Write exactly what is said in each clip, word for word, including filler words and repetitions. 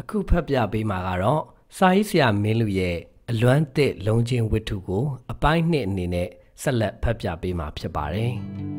အခုဖတ်ပြပေးမှာကတော့စာရေးဆရာမင်းလူရဲ့အလွမ်းသစ်လုံးချင်းဝတ္ထုကိုအပိုင်းနှစ်အနေနဲ့ဆက်လက်ဖတ်ပြပေးမှာဖြစ်ပါတယ်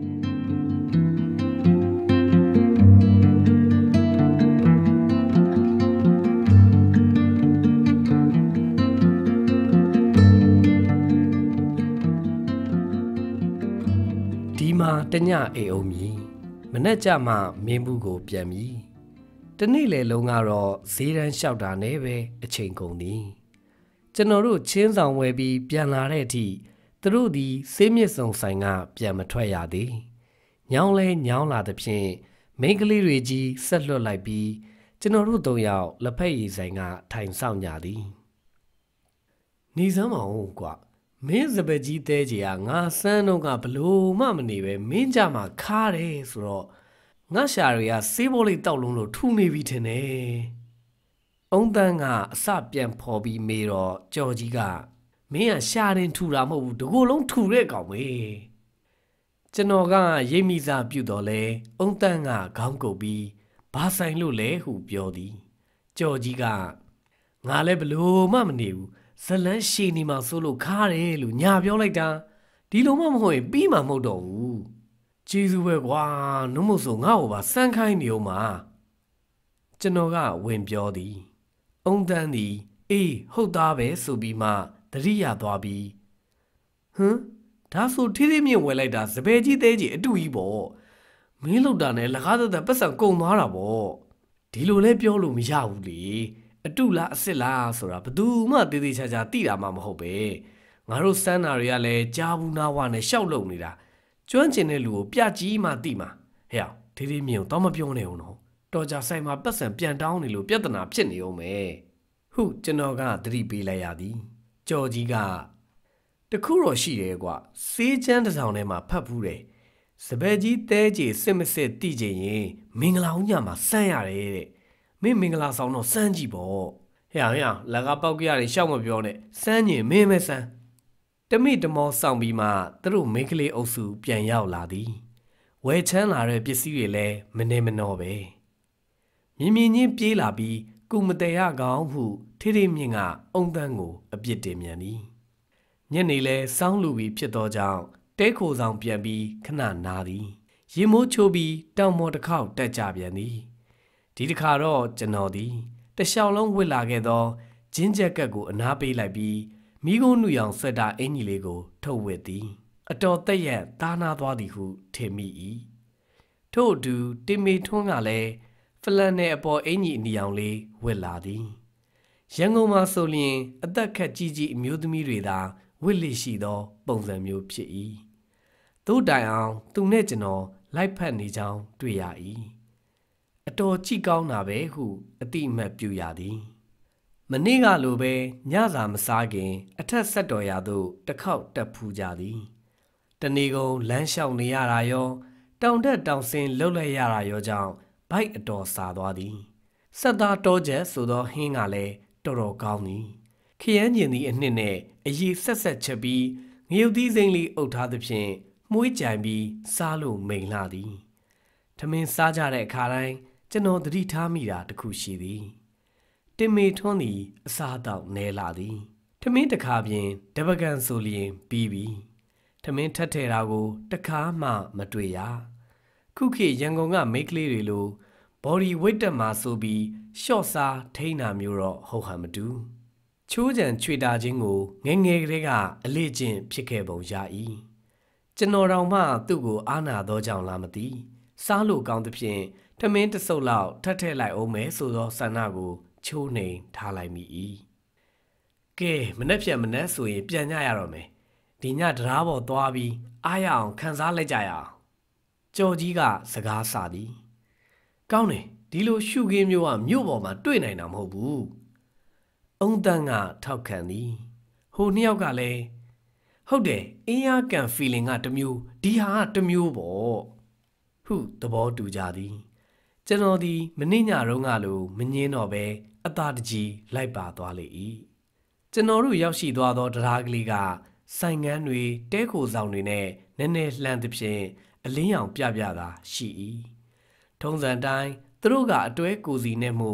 ဒီမှာတညအေအောင်မြည်မနဲ့ကြမှာမင်းဘူးကိုပြန်ပြီတနေ့လေလုံးကတော့ဈေးတန်းလျှောက်တာနဲ့ပဲအချိန်ကုန်သည်ကျွန်တော်တို့ချင်းဆောင်ဝယ်ပြီးပြန်လာတဲ့အထိသူတို့ဒီဆေးမြစ်စုံဆိုင်ကပြန်မထွက်ရသေးညောင်းလဲညောင်းလာတဲ့ဖြင့်မိန်းကလေးတွေကြီးဆက်လွတ်လိုက်ပြီးကျွန်တော်တို့သုံးယောက်လက်ဖက်ရည်ဆိုင်ကထိုင်ဆောင်ကြသည်နေစမ်းမအောင်ကွာမင်းစပယ်ကြီးတဲကြီးကငါစမ်းတော့ကဘလို့မှမနေပဲမင်းကြမှာခါတယ်ဆိုတော့ငါရှာတွေကဆေးဘောလေးတောက်လုံးလို့ထူနေပြီထင်တယ်။အုံတန်းကအစပြန်ဖော်ပြီးမေးတော့ကြော်ကြီးကမင်းကရှာရင်ထူတာမဟုတ်ဘူးတကူလုံးထူတဲ့ကောင်ပဲ။ကျွန်တော်ကရိပ်မိစားပြုတ်တော့လဲအုံတန်းကခေါင်းကုပ်ပြီးဘာဆိုင်လို့လဲဟုပြောသည်။ကြော်ကြီးကငါလည်းဘလို့မှမနေဘူးဇလန်းရှည်နေမှာဆိုလို့ခါတယ်လို့ညာပြောလိုက်တာဒီလိုမှမဟုတ်ရင်ပြီးမှမဟုတ်တော့ဘူး။ကျေးဇူးပဲကွာနှုတ်မို့ဆိုငါ့ကိုပါစမ်းခိုင်းနေဦးမှာကျွန်တော်ကဝင်ပြောသည်အုံတန်းသည်အေးဟုတ်သားပဲဆိုပြီးမှတတိယသွားပြီးဟမ်ဒါဆိုထီးထီးမြင့်ဝယ်လိုက်တာစပယ်ကြီးသေးကြီးအတူကြီးပေါ့မင်းလောက်တာနဲ့လကားသက်သက်ပတ်စံကုန်သွားတာပေါ့ဒီလိုလဲပြောလို့မရဘူးလေအတူလားအစ်စ်လားဆိုတာဘယ်သူမှသေးသေးချာချာသိတာမှမဟုတ်ပဲငါတို့စမ်းတာတွေကလည်းကြားဘူးနာဝနဲ့ရှောက်လုံနေတာကျွမ်းကျင်တဲ့လူကိုပြကြီးမှသိမှာဟဲ့ထေးထေးမြင့်တော့မပြောနေအောင်နော်တော်ကြဆိုင်မှာပတ်စံပြန်တောင်းနေလို့ပြဿနာဖြစ်နေအောင်မယ်ဟုကျွန်တော်ကသတိပေးလိုက်ရသည်ကြော်ကြီးကတခုတော့ရှိတယ်ကွာစေးချမ်းတစ်ဆောင်ထဲမှာဖတ်ဘူးတယ်စပယ်ကြီးတဲကြီးစစ်မစစ်တိကျင်ရင်မင်္ဂလာဦးညမှာစမ်းရတယ်တဲ့မင်းမင်္ဂလာဆောင်တော့စမ်းကြည့်ပေါ့ဟဲ့ဟဲ့လကားပေါက်ကြရတယ်ရှောက်မပြောနဲ့စမ်းညင်မင်းမဲစမ်းတမိတမောဆောင်ပြီးမှသူတို့မိန်းကလေးအုပ်စုပြန်ရောက်လာသည်ဝယ်ချမ်းလာတဲ့ပစ္စည်းတွေလည်းမနေမနှောပဲမြင်မြင်ချင်းပြေးလာပြီးကုမတဲရကောင်ဟုထေးထေးမြင့်ကအုံတန်းကိုအပြစ်တင်မြန်သည်ညနေလဲစောင်းလူပြီးဖြစ်သောကြောင့်တဲခိုဆောင်ပြန်ပြီးခဏနာသည်ရင်မိုးချိုးပြီးတောင်ပေါ်တစ်ခေါက်တက်ကြပြန်သည်ဒီတစ်ခါတော့ကျွန်တော်သည်တလျှောက်လုံးဝစ်လာခဲ့သောဂျင်းဂျက်ကက်ကိုအနားပေးလိုက်ပြီးမိကုန်းနူရောင်ဆွက်တာအင်ကြီးလေးကိုထုတ်ဝစ်သည်အတော်သက်ရက်သားနာသွားသည်ဟုထင်မိ၏ထို့အတူတင်မေထွန်းကလည်းဖလန်နယ်အပေါ်အင်ကြီးအနီရောင်လေးဝစ်လာသည်ရန်ကုန်မှာဆိုလျင်အသက်ခက်ကြီးကြီးအမျိုးသမီးတွေသာဝစ်လိရှိသောပုံစံမျိုးဖြစ်၏သို့တိုင်အောင်သူနဲ့ကျွန်တော်လိုက်ဖက်နေကြောင်းတွေ့ရ၏အတော်ကြည့်ကောင်းတာပဲဟုအတိအမှတ်ပြုရသည်မနေ့ကလိုပဲညစာမစားခင်အထက်ဆက်တော်ရာသို့တစ်ခေါက်တက်ဖူးကြသည်တနေကုန်လမ်းလျှောက်နေရတာရောတောင်တက်တောင်ဆင်းလှုပ်လိုက်ရတာရောကြောင့်ဘိုက်အတော်စာသွားသည်ဆက်သားတောချက်ဆိုသောဟင်းကလည်းတော်တော်ကောင်းသည်ခရမ်းကျင်သည့်အနှစ်နဲ့အရည်ဆက်ဆက်ချက်ပြီးငရုတ်သီးစိမ့်လေးအုပ်ထားသဖြင့်မှုေးကြိုင်ပြီးစားလို့မိန်လာသည်ထမင်းစားကြတဲ့အခါတိုင်းကျွန်တော်သတိထားမိတာတစ်ခုရှိသည်တင်မေထွန်းသည်အစားအသောက်နဲလာသည်ထမင်းတစ်ခါပြင်တပကံဆိုလျင်ပြီးပြီထမင်းထက်ထဲတာကိုတခါမှမတွေ့ရခုခေတ်ရန်ကုန်ကမိန်းကလေးတွေလိုဘော်ဒီဝိတ်တက်မှာဆိုပြီးရှော့စားထိန်းတာမျိုးတော့ဟုတ်ဟန်မတူချိုးကြံချွေတာချင်းကိုငငယ်ကလေးကအလေးကျင့်ဖြစ်ခဲ့ပုံရ၏ကျွန်တော်တောင်မှသူ့ကိုအားနာသောကြောင့်လားမသိစားလို့ကောင်းသဖြင့်ထမင်းတစ်စုပ်လောက်ထပ်ထည့်လိုက်အောင်မယ်ဆိုသောဆန္ဒကိုချိုးနှိမ်ထားလိုက်မိ၏ကဲမနှက်ဖြတ်မနှက်ဆိုရင်ပြန်ညရတော့မယ်ဒီညတရားပေါ်သွားပြီးအားရအောင်ခံစားလိုက်ကြရအောင်ကြော်ကြီးကစကားဆသည်ကောင်းတယ်ဒီလိုရှုခင်းမျိုးကမြို့ပေါ်မှာတွေ့နိုင်တာမဟုတ်ဘူးအုံတန်းကထောက်ခံသည်ဟိုနှစ်ယောက်ကလည်းဟုတ်တယ်အင်းရကန် feeling ကတစ်မျိုးဒီဟာကတစ်မျိုးပေါ့ဟုသဘောတူကြသည်ကျွန်တော်ဒီမနေ့ညတုန်းကလိုမငင်းတော့ပဲအသာတကြီးလိုက်ပါသွားလေ၏ကျွန်တော်တို့ရောက်ရှိသွားသောတရားကလေးကဆိုင်ငန်းတွေတဲခိုဆောင်တွေနဲ့နည်းနည်းလှမ်းသဖြင့်အလင်းရောင်ပြပြတာရှိ၏ထုံးစံတိုင်းသူတို့ကအတွဲကိုစီနဲ့မှု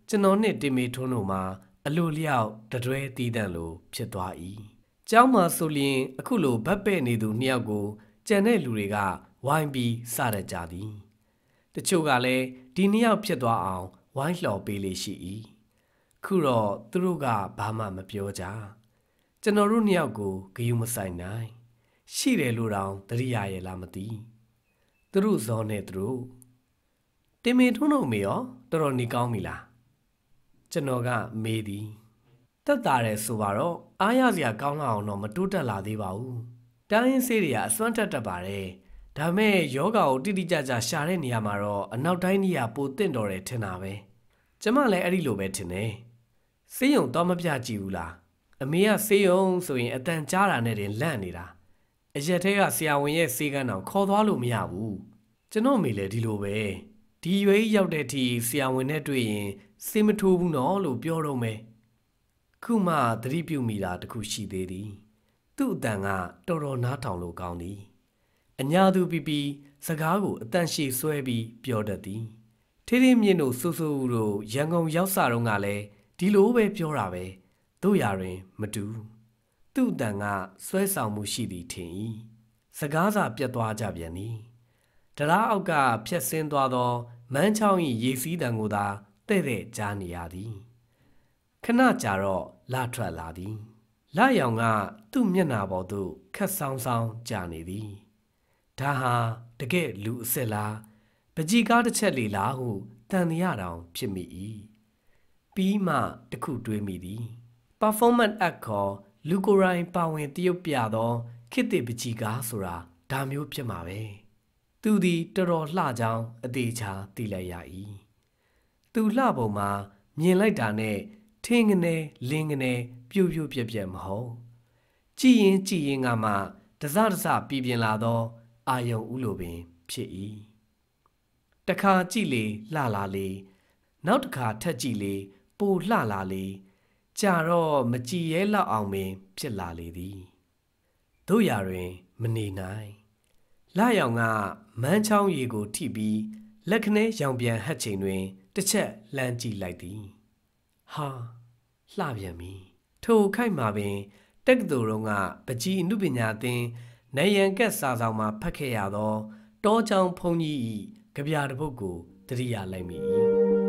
ကျွန်တော်နဲ့တင်မေထွန်းတို့မှာအလိုလျောက်တတွဲတီးတန့်လိုဖြစ်သွား၏ကျောင်းမှာဆိုလျင်အခုလိုဗတ်ပဲ့နေသူနှစ်ယောက်ကိုကြံတဲ့လူတွေကဝိုင်းပြီးစရကြသည်တချို့ကလည်းဒီနှစ်ယောက်ဖြစ်သွားအောင်ဝိုင်းလှော်ပေးလေရှိ၏ခုတော့သူတို့ကဘာမှမပြောကြကျွန်တော်တို့နှစ်ယောက်ကိုဂယုမဆိုင်နိုင်ရှိတယ်လို့တောင်တရိယာရဲ့လားမသိသူတို့ဇောနဲ့သူတို့တင်မေထွန်းတို့မေရောတော်တော်နေကောင်းပြီလားကျွန်တော်ကမေးသည်တက်တာတယ်ဆိုပါတော့အားရစရာကောင်းလာအောင်တော့မတိုးတက်လာသေးပါဘူးတိုင်းရင်းဆေးတွေကအစွမ်းတက်တက်ပါတယ်ဒါမဲ့ယောဂါကိုတိတိကျကျရှာတဲ့နေရာမှာတော့အနောက်တိုင်းနေရာပိုတင့်တော်တယ်ထင်တာပဲကျမလည်းအဲ့ဒီလိုပဲထင်တယ်ဆေးရုံတော့မပြကြည့်ဘူးလားအမေကဆေးရုံဆိုရင်အတန်ကြားတာနဲ့တင်လန့်နေတာအရက်ထဲကဆရာဝန်ရဲ့ဆေးကန်းတောင်ခေါ်သွားလို့မရဘူးကျွန်တော်မေလည်းဒီလိုပဲဒီရွေးရောက်တဲ့အထိဆရာဝန်နဲ့တွေ့ရင်ဆေးမထိုးဘူးနော်လို့ပြောတော့မယ်ခုမှသတိပြုမိတာတခုရှိသေးသည်သူ့အတန်ကတော်တော်နားထောင်လို့ကောင်းသည်အညာသူပီပီစကားကိုအတန်ရှည်ဆွဲပြီးပြောတတ်သည်ထေးထေးမြင့်တို့ဆူဆူတို့ရန်ကုန်ရောက်စာတော့ကလည်းဒီလိုပဲပြောတာပဲတို့ရာတွင်မတူသူ့အတန်ကဆွဲဆောင်မှုရှိသည်ထင်၏စကားစာပြတ်သွားကြပြန်သည်တရားအောက်ကဖြက်ဆင်းသွားသောမန်းချောင်း၏ရေစီးတံကိုသာတဲ့တဲ့ကြားနေရသည်ခဏကြာတော့လာထွက်လာသည်လာရောင်ကသူ့မျက်နှာပေါ်သို့ခက်ဆောင်းဆောင်းကြာနေသည်ဒါဟာတကယ်လူအစ်စ်လားပကြီးကားတစ်ချက်လေလားဟုတန်ရတောင်ဖြစ်မိ၏ပြီးမှတခုတွေးမိသည် performance act ခေါ်လူကိုယ်တိုင်ပါဝင်တရုပ်ပြသောခေတ်သစ်ပကြီးကားဆိုတာဒါမျိုးဖြစ်မှာပဲသူသည်တော်တော်လှကြောင်းအသေးချာသိလိုက်ရ၏သူလှပုံမှာမြင်လိုက်တာနဲ့ထင်းငနေလင်းငနေပြူပြူပြက်ပြက်မဟုတ်ကြည်ရင်ကြည်ရင်ကမှတစတစပြည်ပြင်းလာသောအာယုံဥလိုပင်ဖြစ်၏တခါကြည့်လေလှလာလေနောက်တစ်ခါထက်ကြည့်လေပိုလှလာလေကြာတော့မကြည်ရဲလောက်အောင်ပင်ဖြစ်လာလေသည်တို့ရာတွင်မနေနိုင်လာရောင်ကမန်းချောင်းရီကိုထိပြီးလက်ခနဲရောင်ပြန်ဟတ်ချိန်တွင်တစ်ချက်လှမ်းကြည့်လိုက်သည်ဟာလှပြန်ပြီထိုခိုက်မှာပင်တက္ကသိုလ်တော်ကပကြီးအနုပညာသင်နိုင်ရန်ကက်စာဆောင်မှာဖတ်ခဲ့ရသောတောချောင်းဖုန်ကြီး၏ကြပြတစ်ပုဒ်ကိုသတိရလိုက်မိ၏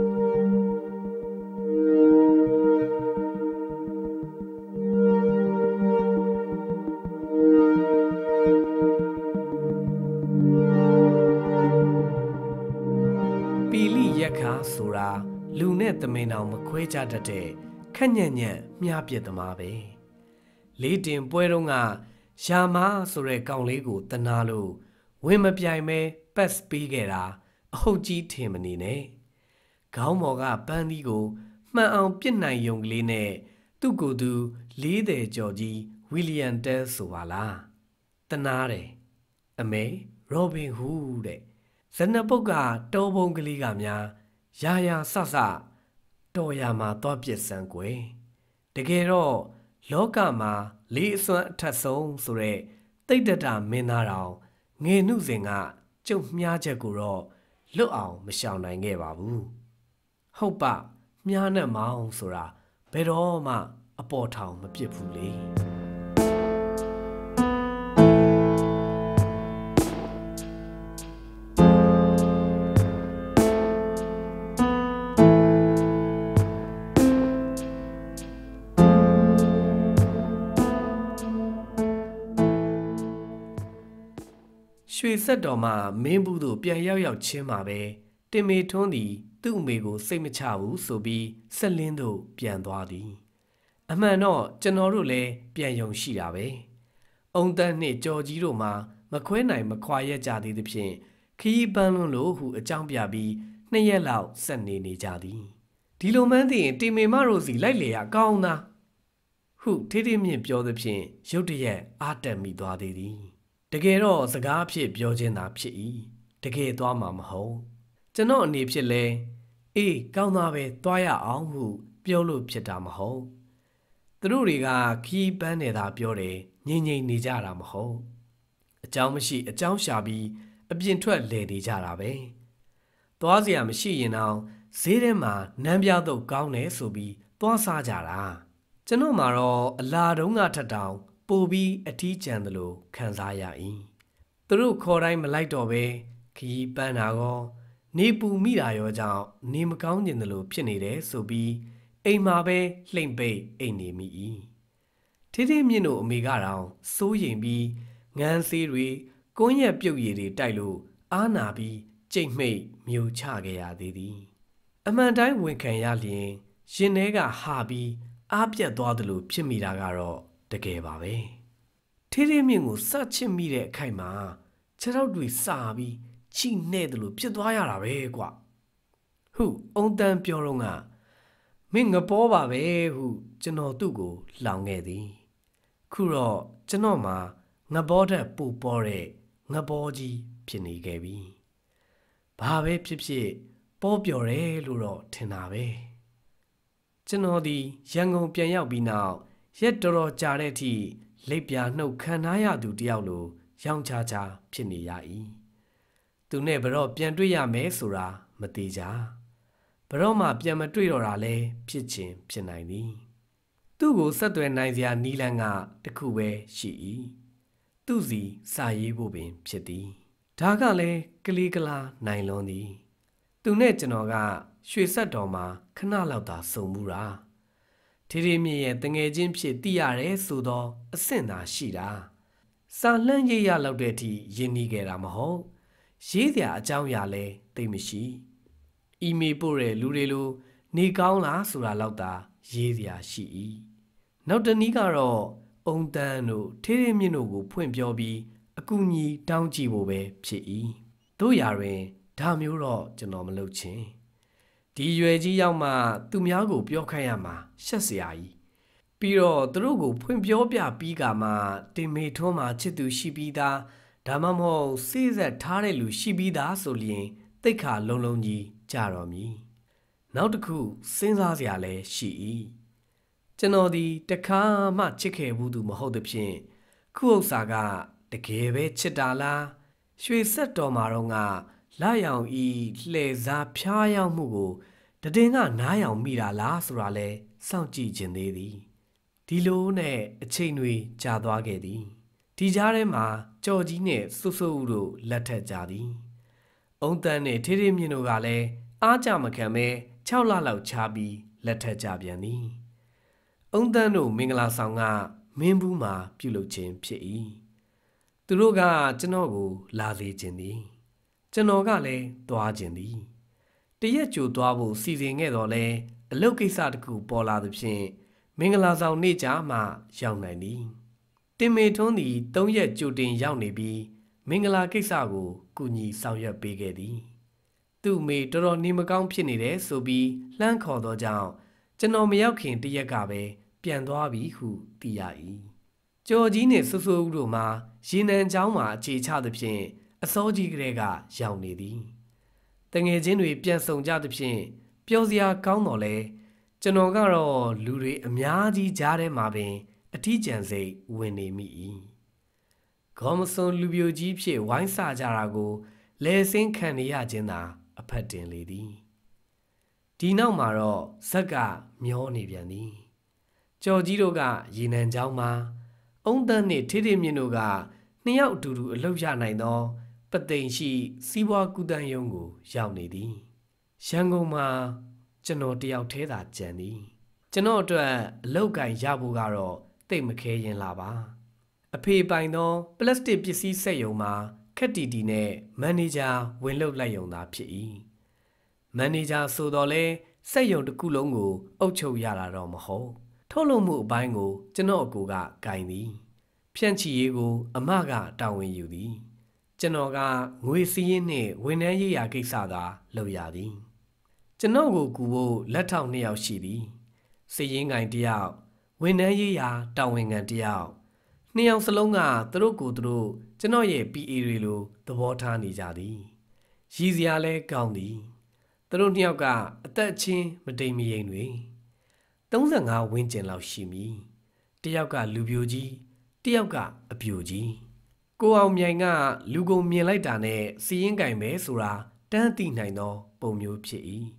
ပီလိရက်ခါဆိုတာလူနဲ့သမင်အောင်မခွဲကြတတ်တဲ့ခက်ညံ့ညံ့မြားပြက်သမားပဲလေးတင်ပွဲတုန်းကရာမဆိုတဲ့ကောင်လေးကိုတနာလို့ဝင်မပြိုင်မဲပတ်ပေးခဲ့တာအဟုတ်ကြီးထင်မနေနဲ့ခေါင်းပေါ်ကပန်းသီးကိုမှန်အောင်ပြစ်နိုင်ယုံကလေးနဲ့သူ့ကိုယ်သူလေးတယ်ကျော်ကြီးဝီလီယံတဲဆိုပါလားတနာတယ်အမေရောဘင်ဟူးတဲ့ဇနပုတ်ကတောပုံကလေးကများရာရာဆဆတော်ရမှာသွားပြစ်စမ်းကွယ်တကယ်တော့လောကမှာလေးအစွမ်းအထက်ဆုံးဆိုတဲ့တိတ်တတမင်းသားတော်ငယ်နှုစဉ်ကကျုပ်မြားချက်ကိုတော့လွတ်အောင်မရှောင်နိုင်ခဲ့ပါဘူးဟုတ်ပမြားနဲ့မောင်းဆိုတာဘယ်တော့မှအပေါ်ထောင်မပြစ်ဘူးလေရွှေဆက်တော်မှမင်းဘူးတို့ပြန်ရောက်ရောက်ချင်းမှာပဲတင်မေထွန်းသည်သူ့အမေကိုစိတ်မချဘူးဆိုပြီးဆက်လင်းတို့ပြန်သွားသည်အမှန်တော့ကျွန်တော်တို့လည်းပြန်ယုံရှိတာပဲအုံတန်းနှင့်ကြော်ကြီးတို့မှာမခွဲနိုင်မခွာရက်ကြသေးသဖြင့်ခရီးပန်းလွန်းလို့ဟုအကြောင်းပြပြီးနှစ်ရက်လောက်ဆက်နေနေကြသည်ဒီလိုမှန်းသိရင်တင်မေမတို့စီလိုက်လေရကောင်းသားဟုထေးထေးမြင့်ပြောသဖြင့်ရုတ်တရက်အားတက်မိသွားသေးသည်တကယ်တော့စကားဖြစ်ပြောခြင်းသာဖြစ်၏တကယ်သွားမှာမဟုတ်ကျွန်တော်အနေဖြင့်လဲအေးကောင်းသားပဲသွားရအောင်ဟုပြောလို့ဖြစ်တာမဟုတ်သူတို့တွေကခီးပန်းနေတာပြောတယ်ငြိမ်ငြိမ်နေကြတာမဟုတ်အကြောင်းမရှိအကြောင်းရှာပြီးအပြင်ထွက်လဲနေကြတာပဲသွားစရာမရှိရင်တော့ဈေးထဲမှာနန်းပြတော့ကောင်းတယ်ဆိုပြီးသွားစားကြတာကျွန်တော်မှာတော့အလားတုံးကထက်တောင်ပိုပြီးအထီးကျန်တယ်လို့ခံစားရ၏သူတို့ခေါ်တိုင်းမလိုက်တော့ပဲခရီးပန်းတာကောနေပူမိတာရောကြောင့်နေမကောင်းကျင်တယ်လို့ဖြစ်နေတယ်ဆိုပြီးအိမ်မှာပဲလှိမ့်ပိတ်အိမ်နေမိ၏ထေးထေးမြင့်တို့အမေကတောင်စိုးရိမ်ပြီးငန်းဆေးတွေကွန်းရက်ပြုတ်ရည်တွေတိုက်လို့အားနာပြီးကြိတ်မိတ်မျိုးချခဲ့ရသေးသည်အမှန်တိုင်းဝန်ခံရလျင်ရင်ထဲကဟာပြီးအားပြတ်သွားသလိုဖြစ်မိတာကတော့တကယ်ပါပဲထေးထေးမြင့်ကိုစချစ်မိတဲ့အခိုက်မှာခြေထောက်တွေစာပြီးချိနဲ့သလိုဖြစ်သွားရတာပဲကွဟုအုံတန်းပြောတော့ကမင်းငပေါ်ပါပဲဟုကျွန်တော်သူ့ကိုလောင်ခဲ့သည်ခုတော့ကျွန်တော်မှာငပေါ်တဲ့ပူပေါ်တဲ့ငပေါ်ကြီးဖြစ်နေခဲ့ပြီဘာပဲဖြစ်ဖြစ်ပေါ်ပြော်တယ်လို့တော့ထင်တာပဲကျွန်တော်ဒီရန်ကုန်ပြန်ရောက်ပြီးနောက်ရက်တော်တော်ကြာတဲ့အထိလိပ်ပြာနှုတ်ခံထားရသူတယောက်လိုရောင်ချာချာဖြစ်နေရ၏သူနဲ့ဘရော့ပြန်တွေ့ရမယ်ဆိုတာမသေးကြဘရော့မှပြန်မတွေ့တော့တာလဲဖြစ်ချင်းဖြစ်နိုင်သည်သူ့ကိုဆက်သွယ်နိုင်စရာနီးလန်းကတခုပဲရှိ၏သူ့စီစာရေးဖို့ပင်ဖြစ်သည်ဒါကလည်းကလေးကလာနိုင်လွန်သည်သူနဲ့ကျွန်တော်ကရွှေဆက်တော်မှာခဏလောက်သာစုံမှုတာထေးထေးမြင့်ရဲ့တငယ်ချင်းဖြစ်သိရတယ်ဆိုတော့အဆင့်သာရှိတာစာလှမ်းရေးရလောက်တဲ့အထိယဉ်နီးခဲ့တာမဟုတ်ရေးစရာအကြောင်းအရာလဲသိမရှိအီးမေးလ်ပို့တဲ့လူတွေလိုနေကောင်းလားဆိုတာလောက်သာရေးစရာရှိ၏နောက်တနည်းကတော့အုံတန်းတို့ထေးထေးမြင့်တို့ကိုဖွင့်ပြောပြီးအကူအညီတောင်းကြည့်ဖို့ပဲဖြစ်၏တို့ရာတွင်ဒါမျိုးတော့ကျွန်တော်မလုပ်ချင်ဒီရွယ်ကြီးရောက်မှသူများကိုပြောခိုင်းရမှာရှက်စရာကြီးပြီးတော့သူတို့ကိုဖွင့်ပြောပြပြီးကမှတင်မေထွန်းမှာချစ်သူရှိပြီးသားဒါမှမဟုတ်စိစက်ထားတဲ့လူရှိပြီးသားဆိုလျင်တိတ်ခါလုံးလုံးကြီးကြတော်မူနောက်တစ်ခုစဉ်းစားစရာလည်းရှိ၏ကျွန်တော်ဒီတခါမှချစ်ခဲ့ဘူးသူမဟုတ်သဖြင့်ခုဥစ္စာကတကယ်ပဲချစ်တာလားရွှေဆက်တော်မှာတော့ကလာရောင်ဤလှည့်စားဖျားရောက်မှုကိုတည်င်းကနားရောင်မိတာလားဆိုတာလဲစောင့်ကြည့်ခြင်းသေးသည်ဒီလိုနဲ့အချိန်တွေကြာသွားခဲ့သည်ဒီကြားထဲမှာကြော်ကြီးနဲ့စွတ်စွတ်ဦးတို့လက်ထက်ကြသည်အုံတန်းနဲ့ထေးထေးမြင့်တို့ကလည်းအားကြမခံပဲ၆လလောက်ချပြီးလက်ထက်ကြပြန်သည်အုံတန်းတို့မင်္ဂလာဆောင်ကမင်းဘူးမှာပြုလုပ်ခြင်းဖြစ်၏သူတို့ကကျွန်တော်ကိုလာလေခြင်းသည်ကျွန်တော်ကလည်းသွားခြင်းသည်တရက်ကြိုသွားဖို့စီစဉ်ခဲ့တော့လဲအလုပ်ကိစ္စတစ်ခုပေါ်လာသဖြင့်မင်္ဂလာဆောင်နေ့ကြမှရောက်နိုင်သည်တင်မေထွန်းသည်သုံးရက်ကြိုတင်ရောက်နေပြီးမင်္ဂလာကိစ္စကိုကူညီဆောင်ရွက်ပေးခဲ့သည်သူ့မေတော်တော်နေမကောင်းဖြစ်နေတယ်ဆိုပြီးလှမ်းခေါ်သောကြောင့်ကျွန်တော်မရောက်ခင်တရက်ကပဲပြန်သွားပြီဟုသိရ၏ကြော်ကြီးနှင့်ဆူဆူဦးတို့မှာရေနံချောင်းမှာအခြေချသဖြင့်အစောကြီးကလေးကရောက်နေသည်တငယ်ချင်းတွေပြန်ဆောင်ကြသဖြင့်ပျော်စရာကောင်းတော်လဲကျွန်တော်ကတော့လူတွေအများကြီးကြားထဲမှာပင်အထီးကျန်စိတ်ဝင်နေမိ၏ခေါမစွန်လူပြိုကြီးဖြစ်ဝိုင်းဆကြတာကိုလဲစင်းခံနေရခြင်းသာအဖက်တင်လေသည်ဒီနောက်မှာတော့ဇက်ကမျောနေပြန်သည်ကြော်ကြီးတို့ကရေနံချောင်းမှာအုံတန်းနှင့်ထေးထေးမြင့်တို့ကနှစ်ယောက်အတူတူအလုပ်ရနိုင်သောပသိမ်ရှိစီးပွားကူတန်းရုံးကိုရောက်နေသည်ရန်ကုန်မှာကျွန်တော်တယောက်တည်းသာကြံသည်ကျွန်တော်အတွက်အလုပ်ကင်ရဖို့ကတော့တိတ်မခဲရင်လာပါအဖေပိုင်သောပလတ်စတစ်ပစ္စည်းစက်ရုံမှာခက်တီတီနဲ့မန်နေဂျာဝင်လုပ်လိုက်ရုံသာဖြစ်၏မန်နေဂျာဆိုတော့လဲစက်ရုံတစ်ခုလုံးကိုအုပ်ချုပ်ရတာတော့မဟုတ်ထုတ်လုပ်မှုအပိုင်းကိုကျွန်တော်အကိုကဂိုင်သည်ဖြန့်ချီရေးကိုအမကတာဝန်ယူသည်ကျွန်တော်ကငွေစည်းရင်းနှင့်ဝန်ထမ်းရေးရာကိစ္စသာလုပ်ရသည်ကျွန်တော်ကိုကူဖို့လက်ထောက်နှစ်ယောက်ရှိသည်စည်ရင်းဂိုင်တစ်ယောက်ဝန်ထမ်းရေးရာတာဝန်ခံတစ်ယောက်နှစ်ယောက်စလုံးကသူတို့ကိုယ်သူတို့ကျွန်တော်ရဲ့ ပီ အေ တွေလိုသဘောထားနေကြသည်ရည်စရာလဲကောင်းသည်သူတို့နှစ်ယောက်ကအသက်ချင်းမတိမ်မယိမ်တွေသုံးဆယ်ငါဝန်းကျင်လောက်ရှိမည်တစ်ယောက်ကလူပြိုကြီးတစ်ယောက်ကအပြိုကြီးကိုအောင်မြိုင်ကလူကုန်မြင်လိုက်တာနဲ့စီရင်ကင်ပဲဆိုတာတန်းသိနိုင်သောပုံမျိုးဖြစ်၏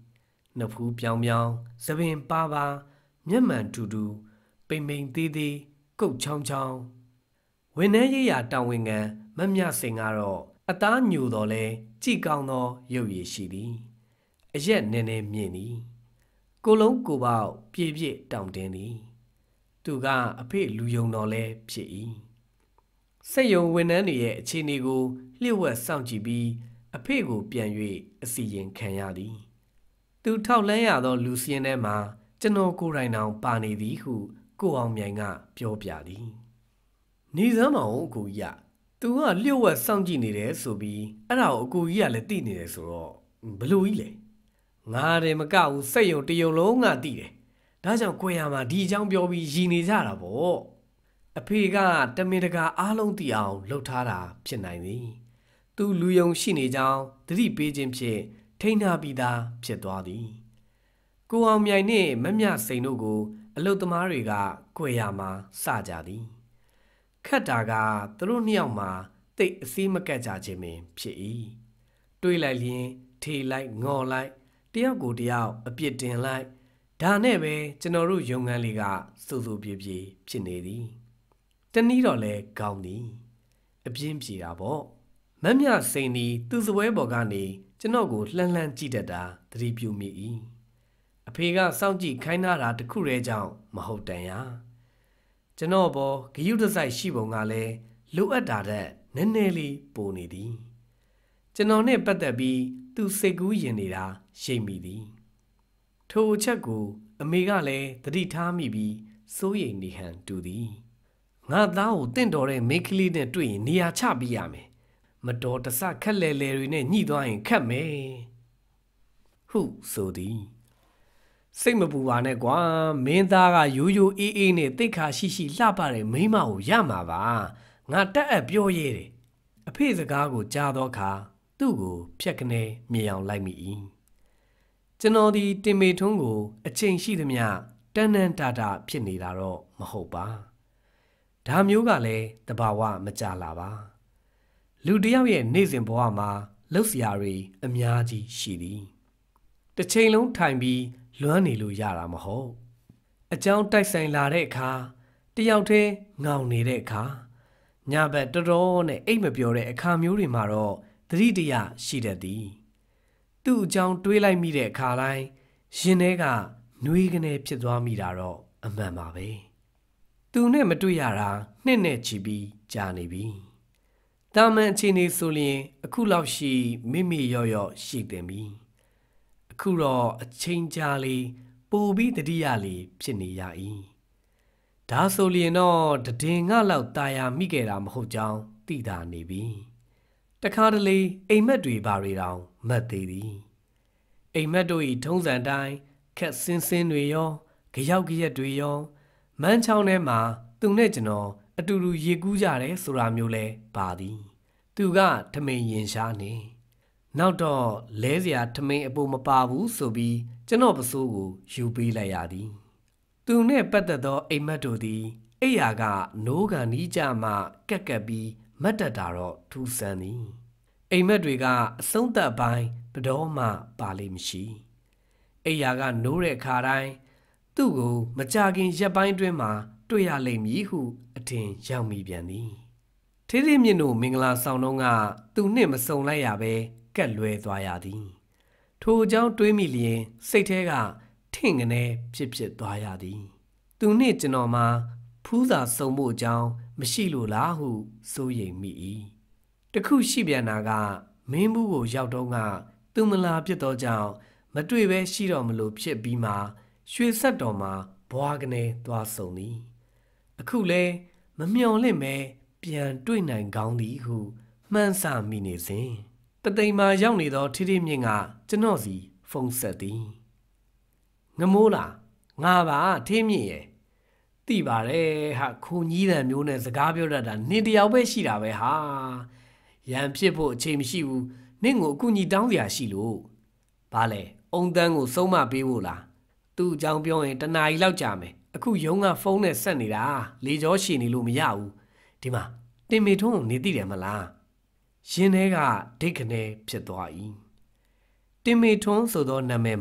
နှဖူးပြောင်ပြောင်သပင်ပါပါမျက်မှန်တူတူပိန်ပိန်သေးသေးကုတ်ချောင်းချောင်းဝန်ထမ်းရေးရာတာဝန်ခံမမြစိန်ကတော့အသားညိုတော်လဲကြည်ကောင်းသောရုပ်ရည်ရှိသည်အရက်နည်းနည်းမြင့်သည်ကိုလုံးကိုပေါက်ပြည့်ပြည့်တောင်တင်းသည်သူကအဖေလူယုံတော်လဲဖြစ်၏စက်ယုံဝန်ထမ်းတွေရဲ့အခြေအနေကိုလျှို့ဝှက်စောင့်ကြည့်ပြီးအဖေကိုပြန်၍အစီရင်ခံရသည်သူထောက်လန်းရသောလူစင်းထဲမှာကျွန်တော်ကိုယ်တိုင်တောင်ပါနေသည်ဟုကိုအောင်မြိုင်ကပြောပြသည်နေစမ်းမအောင်အကူကြီးကသူကလျှို့ဝှက်စောင့်ကြည့်နေတယ်ဆိုပြီးအဲ့ဒါကိုအကူကြီးကလည်းသိနေတယ်ဆိုတော့ဘလို့ကြီးလဲငါတယ်မကဘူးစက်ယုံတယုံလုံးကသိတယ်ဒါကြောင့်ကိုရမှာဒီအကြောင်းပြောပြီးရည်နေကြတာပေါ့အဖေကတမင်တကာအားလုံးသိအောင်လှုပ်ထားတာဖြစ်နိုင်သည်သူလူယုံရှိနေကြောင်းသတိပေးခြင်းဖြင့်ထိန်းထားပြီးသားဖြစ်သွားသည်ကိုအောင်မြိုင်နှင့်မမြစိန်တို့ကိုအလုသမားတွေကကြွယ်ရမှာစကြသည်ခတ်တာကသူတို့နှစ်ယောက်မှာတိတ်အစည်းမကက်ကြခြင်းပင်ဖြစ်၏တွေးလိုက်လျင်ထေလိုက်ငေါ်လိုက်တယောက်ကိုတယောက်အပြစ်တင်လိုက်ဒါနဲ့ပဲကျွန်တော်တို့ရုံငန်းလေးကစိုးစိုးပြေပြေဖြစ်နေသည်တနည်းတော့လဲကောင်းသည်အပြင်းပြေတာပေါ့မမြစိန်သည်သူ့စပွဲပေါ်ကနေကျွန်တော်ကိုလှမ်းလှမ်းကြည့်တတ်တာသတိပြုမိ၏အဖေကစောင့်ကြည့်ခိုင်းထားတာတခုတည်းကြောင့်မဟုတ်တန်ရာကျွန်တော်ပေါ်ဂယုတစိုက်ရှိပုံကလည်းလိုအပ်တာတဲ့နည်းနည်းလေးပိုနေသည်ကျွန်တော်နဲ့ပတ်သက်ပြီးသူစိတ်ကူးရင်နေတာရှိမိသည်ထိုအချက်ကိုအမေကလည်းသတိထားမိပြီးစိုးရိမ်နေဟန်တူသည်ငါသားကိုတင့်တော်တဲ့မိန်းကလေးနဲ့တွေ့ရင်နေရာချပြရမယ်မတော်တဆခက်လဲလဲတွေနဲ့ညှိသွားရင်ခက်မယ်ဟုဆိုသည်စိတ်မပူပါနဲ့ကွာမင်းသားကရိုးရိုးအေးအေးနဲ့တိတ်ခါရှိရှိလှပတဲ့မိန်းမကိုရမှာပါငါတက်အပ်ပြောရဲတယ်အဖေစကားကိုကြားသောအခါသူ့ကိုဖြက်ကနေမြေအောင်လိုက်မိ၏ကျွန်တော်ဒီတင်မေထွန်းကိုအချိန်ရှိသမျှတန်းတန်းတာတာဖြစ်နေတာတော့မဟုတ်ပါဒါမျိုးကလည်းတဘာဝမကြလာပါလူတယောက်ရဲ့နေ့စဉ်ဘဝမှာလှုပ်ရှားတွေအများကြီးရှိသည်တစ်ချိန်လုံးထိုင်ပြီးလွမ်းနေလို့ရတာမဟုတ်အကြောင်းတိုက်ဆိုင်လာတဲ့အခါတယောက်တည်းငောင်နေတဲ့အခါညဘက်တော်တော်နဲ့အိတ်မပြောတဲ့အခါမျိုးတွေမှာတော့သတိတရရှိတတ်သည်သူ့အကြောင်းတွေးလိုက်မိတဲ့အခါတိုင်းရင်ထဲကနှွေးကနေဖြစ်သွားမိတာတော့အမှန်ပါပဲသူနဲ့မတွေ့ရတာနှစ်နဲ့ချီပြီးကြာနေပြီတာမန်အခြေအနေဆိုရင်အခုလောက်ရှိမိမိရော့ရော့ရှိတယ်မီအခုတော့အချိန်ကြာလေးပိုပြီးတတိယလေးဖြစ်နေရ၏ဒါဆိုရင်တော့တည်ငါလောက်ตายာမိခဲ့တာမဟုတ်ကြောင်းသိတာနေပြီတခါတလေအိမ်မက်တွေဘာတွေတောင်မတ်သေးသည်အိမ်မက်တို့၏ထုံးစံတိုင်းခက်စင်းစင်းတွေရောကြောက်ကြက်တွေရောမန်းချောင်းထဲမှာသူနဲ့ကျွန်တော်အတူတူရေကူးကြတယ်ဆိုတာမျိုးလဲပါသည်သူကထမိန်ရင်ရှားနေနောက်တော့လဲစရာထမိန်အပေါ်မပါဘူးဆိုပြီးကျွန်တော်ပစိုးကိုယူပေးလိုက်ရသည်သူနဲ့ပတ်သက်သောအိမ်မက်တို့သည်အိယာကနိုးကန်နီးကြမှကက်ကက်ပြီးမတ်တက်တာတော့ထူးဆန်းသည်အိမ်မက်တွေကအဆုံးသက်ပိုင်းဘတော်မှပါလိမ့်မရှိအိယာကနိုးတဲ့အခါတိုင်းသူ့ကိုမကြခင်ရက်ပိုင်းတွင်မှတွေ့ရလိမ့်မည်ဟုအထင်ရောက်မိပြန်သည်ထေးသေးမြင့်တို့မင်္ဂလာဆောင်တော့ကသူနှင့်မစုံလိုက်ရပဲကက်လွဲသွားရသည်ထိုအကြောင်းတွေးမိလျင်စိတ်ထဲကထင့်ကနေဖြစ်ဖြစ်သွားရသည်သူနှင့်ကျွန်တော်မှာဖူးစာစုံဖို့အကြောင်းမရှိလို့လားဟုစိုးရိမ်မိ၏တခုရှိပြန်တာကမင်းဘူးကိုရောက်တော့ကသူမလာဖြစ်သောကြောင့်မတွေ့ပဲရှိတော့မလို့ဖြစ်ပြီးမှရွှေဆက်တော်မှာဘွားကနေသွားဆုံသည်အခုလဲမမျော်လင့်ပဲပြန်တွေ့နိုင်ကောင်းသည်ဟုမှန်းဆမိနေစဉ်ပသိမ်မှာရောက်နေသောထိထိမြင့်ကကျွန်တော်စီဖုန်းဆက်သည်ငမိုးလားငါပါထေးမြင့်ရဲ့သိပါတယ်ဟာခိုကြီးတန်မျိုးနဲ့စကားပြောတတ်တာနင်တယောက်ပဲရှိတာပဲဟာရန်ဖြစ်ဖို့အချိန်မရှိဘူးနင့်ကိုအကူညီတောင်းစရာရှိလို့ဘာလဲအုံတန်းကိုစုံမပေးဖို့လားသူ့အကြောင်းပြောရင်တနာရီလောက်ကြာမယ်အခုရုံးကဖုန်းနဲ့ဆက်နေတာလေကြောရှည်နေလို့မရဘူးဒီမှာတင်မေထုံးကိုနေသိတယ်မလားရင်ထဲကဒိတ်ခနဲဖြစ်သွား၏တင်မေထွန်းဆိုသောနာမည်မှာ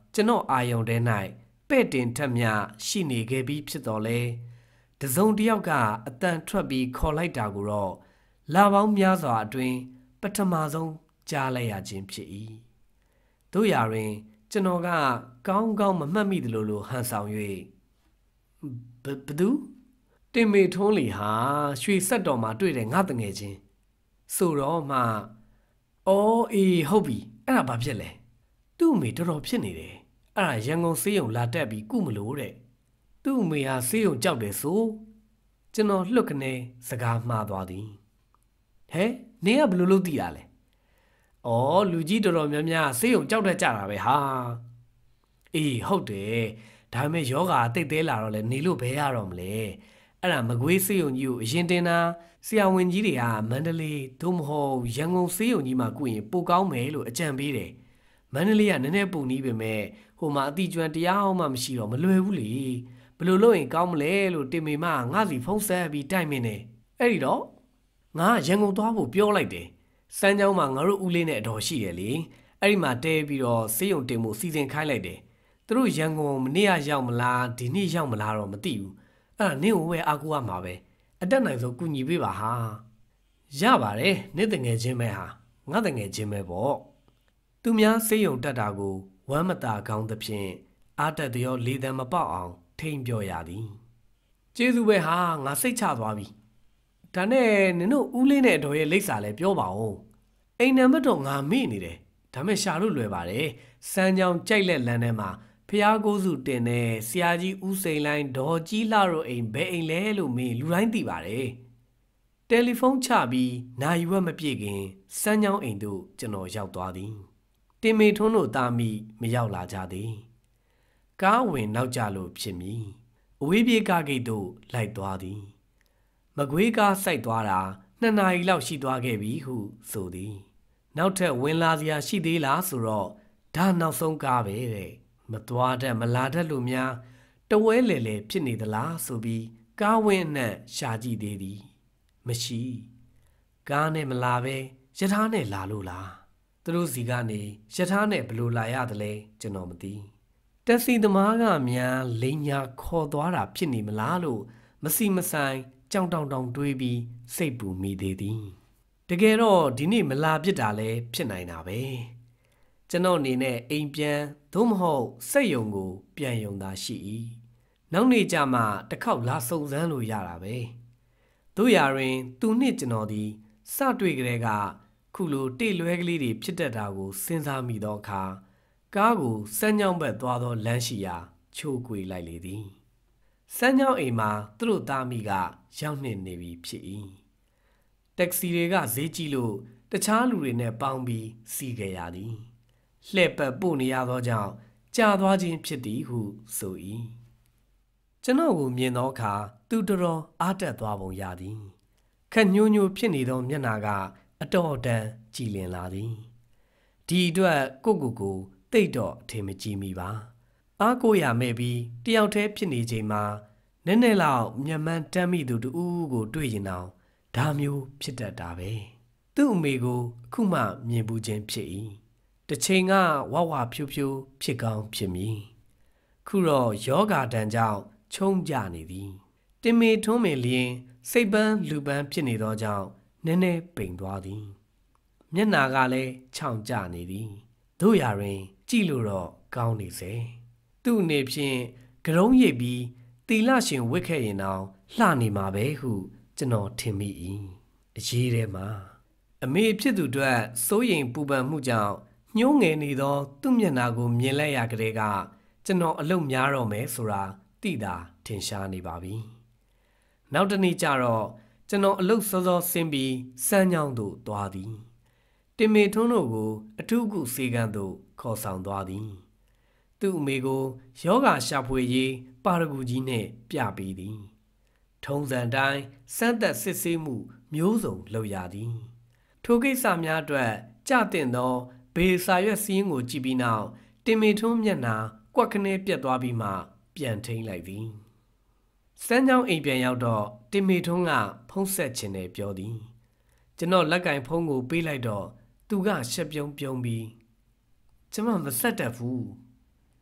ကျွန်တော်အာယုံထဲ၌ပဲ့တင်ထက်မြရှိနေခဲ့ပြီးဖြစ်တော်လဲတစုံတစ်ယောက်ကအတန်ထွက်ပြီးခေါ်လိုက်တာကိုတော့လာပေါင်းများစွာအတွင်းပထမဆုံးကြားလိုက်ရခြင်းဖြစ်၏တို့ရာတွင်ကျွန်တော်ကကောင်းကောင်းမမှတ်မိသလိုလိုဟန်ဆောင်၍ဘဘသူတင်မေထုံးလီဟာရွှေဆက်တော်မှာတွေ့တယ်ငါတငယ်ချင်းဆိုတော့မှအော်အေးဟုတ်ပြီအဲ့ဒါဘာဖြစ်လဲသူ့အမေတော်တော်ဖြစ်နေတယ်အဲ့ဒါရန်ကုန်ဆေးရုံလာတက်ပြီးကုမလို့တဲ့သူ့အမေဟာဆေးရုံကြောက်တယ်ဆိုကျွန်တော်လှုပ်ကနေစကားမှားသွားသည်ဟဲနင်းကဘယ်လိုလုပ်သိရလဲအော်လူကြီးတော်တော်များများဆေးရုံကြောက်တတ်ကြတာပဲဟာအေးဟုတ်တယ်ဒါပေမဲ့ယောဂါတိတ်သေးလာတော့လဲနေလို့ဘဲရတော့မလဲအဲ့ဒါမကွေးဆေးရုံကြီးကိုအရင်တင်တာဆရာဝန်ကြီးတွေကမန္တလေးသို့မဟုတ်ရန်ကုန်ဆေးရုံကြီးမှာကုရင်ပိုကောင်းမယ်လို့အကြံပေးတယ်မန္တလေးကနည်းနည်းပုံနီးပေမဲ့ဟိုမှာအတိကျွမ်းတရားအောင်မှမရှိတော့မလွယ်ဘူးလေဘယ်လိုလုပ်ရင်ကောင်းမလဲလို့တင်မေမငါ့စီဖုန်းဆက်ပြီးတိုက်မင်းနေအဲ့ဒီတော့ငါရန်ကုန်သွားဖို့ပြောလိုက်တယ်စမ်းချောင်းမှာငါတို့ဦးလေးနဲ့အတော်ရှိတယ်လေအဲ့ဒီမှာတဲပြီးတော့ဆေးရုံတင်ဖို့စီစဉ်ခိုင်းလိုက်တယ်သူတို့ရန်ကုန်မနေ့ကရောက်မလားဒီနေ့ရောက်မလားတော့မသိဘူးအဲ့ဒါနင့်ကိုပဲအားကိုးရမှာပဲအတက်နိုင်ဆုံးကူညီပေးပါဟာရပါတယ်နင့်တငယ်ချင်းပဲဟာငါတငယ်ချင်းပဲပေါ့သူများဆေးရုံတက်တာကိုဝမ်းမသာကောင်းသဖြင့်အားတက်တရောလေတံမပေါက်အောင်ထိန်ပြောရသည်ကျေးဇူးပဲဟာငါစိတ်ချသွားပြီဒါနဲ့နင်တို့ဦးလေးနဲ့အတော်ရဲ့လိပ်စာလဲပြောပါဦးအိမ်နံပါတ်တော့ငါမေ့နေတယ်ဒါမဲ့ရှာလို့လွယ်ပါတယ်စမ်းချောင်းကြိုက်လက်လမ်းထဲမှာဖျားကိုးစုတင်တဲ့ဆရာကြီးဦးစိန်လိုင်းဒေါ်ကြီးလှတို့အိမ်ဘယ်အိမ်လဲလို့မေးလူတိုင်းသိပါတယ်တယ်လီဖုန်းချပြီးနိုင်ရွက်မပြည့်ခင်စမ်းချောင်းအိမ်သို့ကျွန်တော်ရောက်သွားသည်တင်မေထွန်းတို့တာမိမရောက်လာကြသည်ကားဝင်နောက်ကြလို့ဖြစ်မည်အဝေးပြေးကားဂိတ်သို့လိုက်သွားသည်မကွေးကားစိုက်သွားတာနှစ်နာရီလောက်ရှိသွားခဲ့ပြီဟုဆိုသည်နောက်ထပ်ဝင်လာစရာရှိသေးလားဆိုတော့ဒါနောက်ဆုံးကားပဲတဲ့မသွားတတ်မလာတတ်လို့များတဝဲလေလေဖြစ်နေသလားဆိုပြီးကားဝင်းနဲ့ရှာကြည့်သေးသည်မရှိကားနဲ့မလာပဲယထာနဲ့လာလို့လားသူတို့စီကနေယထာနဲ့ဘလို့လာရသလဲကျွန်တော်မသိတက်စီသမားကများလိန်ညာခေါ်သွားတာဖြစ်နေမလားလို့မစီမဆိုင်ကြောင်တောင်တောင်တွေးပြီးစိတ်ပူမိသေးသည်တကယ်တော့ဒီနေ့မလာဖြစ်တာလဲဖြစ်နိုင်တာပဲကျွန်တော်အနေနဲ့အိမ်ပြန်သို့မဟုတ်စက်ယုံကိုပြန်ယုံသာရှိ၏နောက်နေ့ကျမှတစ်ခေါက်လာစုံစမ်းလို့ရတာပဲတို့ရာတွင်သူနှင့်ကျွန်တော်သည်စတွေ့ကြတဲ့ကခုလိုတိတ်လွဲကလေးတွေဖြစ်တတ်တာကိုစဉ်းစားမိသောအခါကားကိုစမ်းချောင်းဘက်သွားသောလမ်းရှိရာချိုးကွေလိုက်လေသည်စမ်းချောင်းအိမ်မှာသူတို့သားမိကရောက်နေနေပြီဖြစ်၏တက္ကစီတွေကဈေးကြီးလို့တခြားလူတွေနဲ့ပေါင်းပြီးစီးခဲ့ရသည်လှည့်ပတ်ပို့နေရသောကြောင့်ကြာသွားခြင်းဖြစ်သည်ဟုဆို၏ကျွန်တော်ကိုမြင်သောအခါသူတော်တော်အားတက်သွားပုံရသည်ခက်ညိုးညိုးဖြစ်နေသောမျက်နှာကအတော်တန်ကြည်လင်လာသည်ဒီအတွက်ကိုကိုကိုတိတ်တော့အထင်မကြီးမိပါအားကိုရမဲ့ပြီးတယောက်တည်းဖြစ်နေချိန်မှာနည်းနည်းလောက်မျက်မှန်းတမ်းမိသူတူဦးကိုတွေ့ရင်တော့ဒါမျိုးဖြစ်တတ်တာပဲသူ့အမေကိုအခုမှမြင်ဘူးခြင်းဖြစ်၏တချိန်ကဝဝဖြူဖြူဖြစ်ကောင်းဖြစ်မည်ခုတော့ယောဂါတန်ကြောင့်ချုံကြနေသည်တင်မေထွန်းမင်လျင်စိတ်ပန်းလူပန်းဖြစ်နေသောကြောင့်နည်းနည်းပိန်သွားသည်မျက်နာကလည်းခြောင်ကျနေသည်တို့ရာတွင်ကြည့်လို့တော့ကောင်းနေစေသူ့အနေဖြင့်ကရုံးရိပ်ပြီးတီလရှင်ဝစ်ခဲ့ရင်တော့လှနေမှာပဲဟုကျွန်တော်ထင်မိ၏အရေးထဲမှာအမေဖြစ်သူတို့စိုးရိမ်ပူပန်မှုကြောင့်ညှိုးငယ်နေသောသူ့မျက်နှာကိုမြင်လိုက်ရကြတဲ့ကကျွန်တော်အလုပ်များတော့မယ်ဆိုတာသိတာထင်ရှားနေပါပြီနောက်တနေ့ကျတော့ကျွန်တော်အလုပ်စောစောဆင်းပြီးစမ်းချောင်းသို့သွားသည်တင်မေထွန်းတို့ကိုအထူးကုစေကန်းသို့ခေါ်ဆောင်သွားသည်သူ့အမေကိုယောဂရှာဖွေရေးပါရဂူကြီးနှင့်ပြပေးသည်ထုံးစံတိုင်းစမ်းသက်စစ်ဆေးမှုမျိုးစုံလုပ်ရသည်ထိုကိစ္စများအတွက်ကြတင်သောဘေးစာရွက်စည်းကိုကြည့်ပြီးနောက်တင်မေထွန်းမျက်နှာကွက်ခနဲပြတ်သွားပြီးမှပြန်ထိန်လိုက်သည်စမ်းချောင်းအိမ်ပြန်ရောက်တော့တင်မေထွန်းကဖုံးဆက်ခြင်းနဲ့ပြောသည်ကျွန်တော်လက်ကင်ဖုံးကိုပေးလိုက်တော့သူကရှက်ပြုံးပြုံးပြီးကျွန်မမဆက်တတ်ဘူး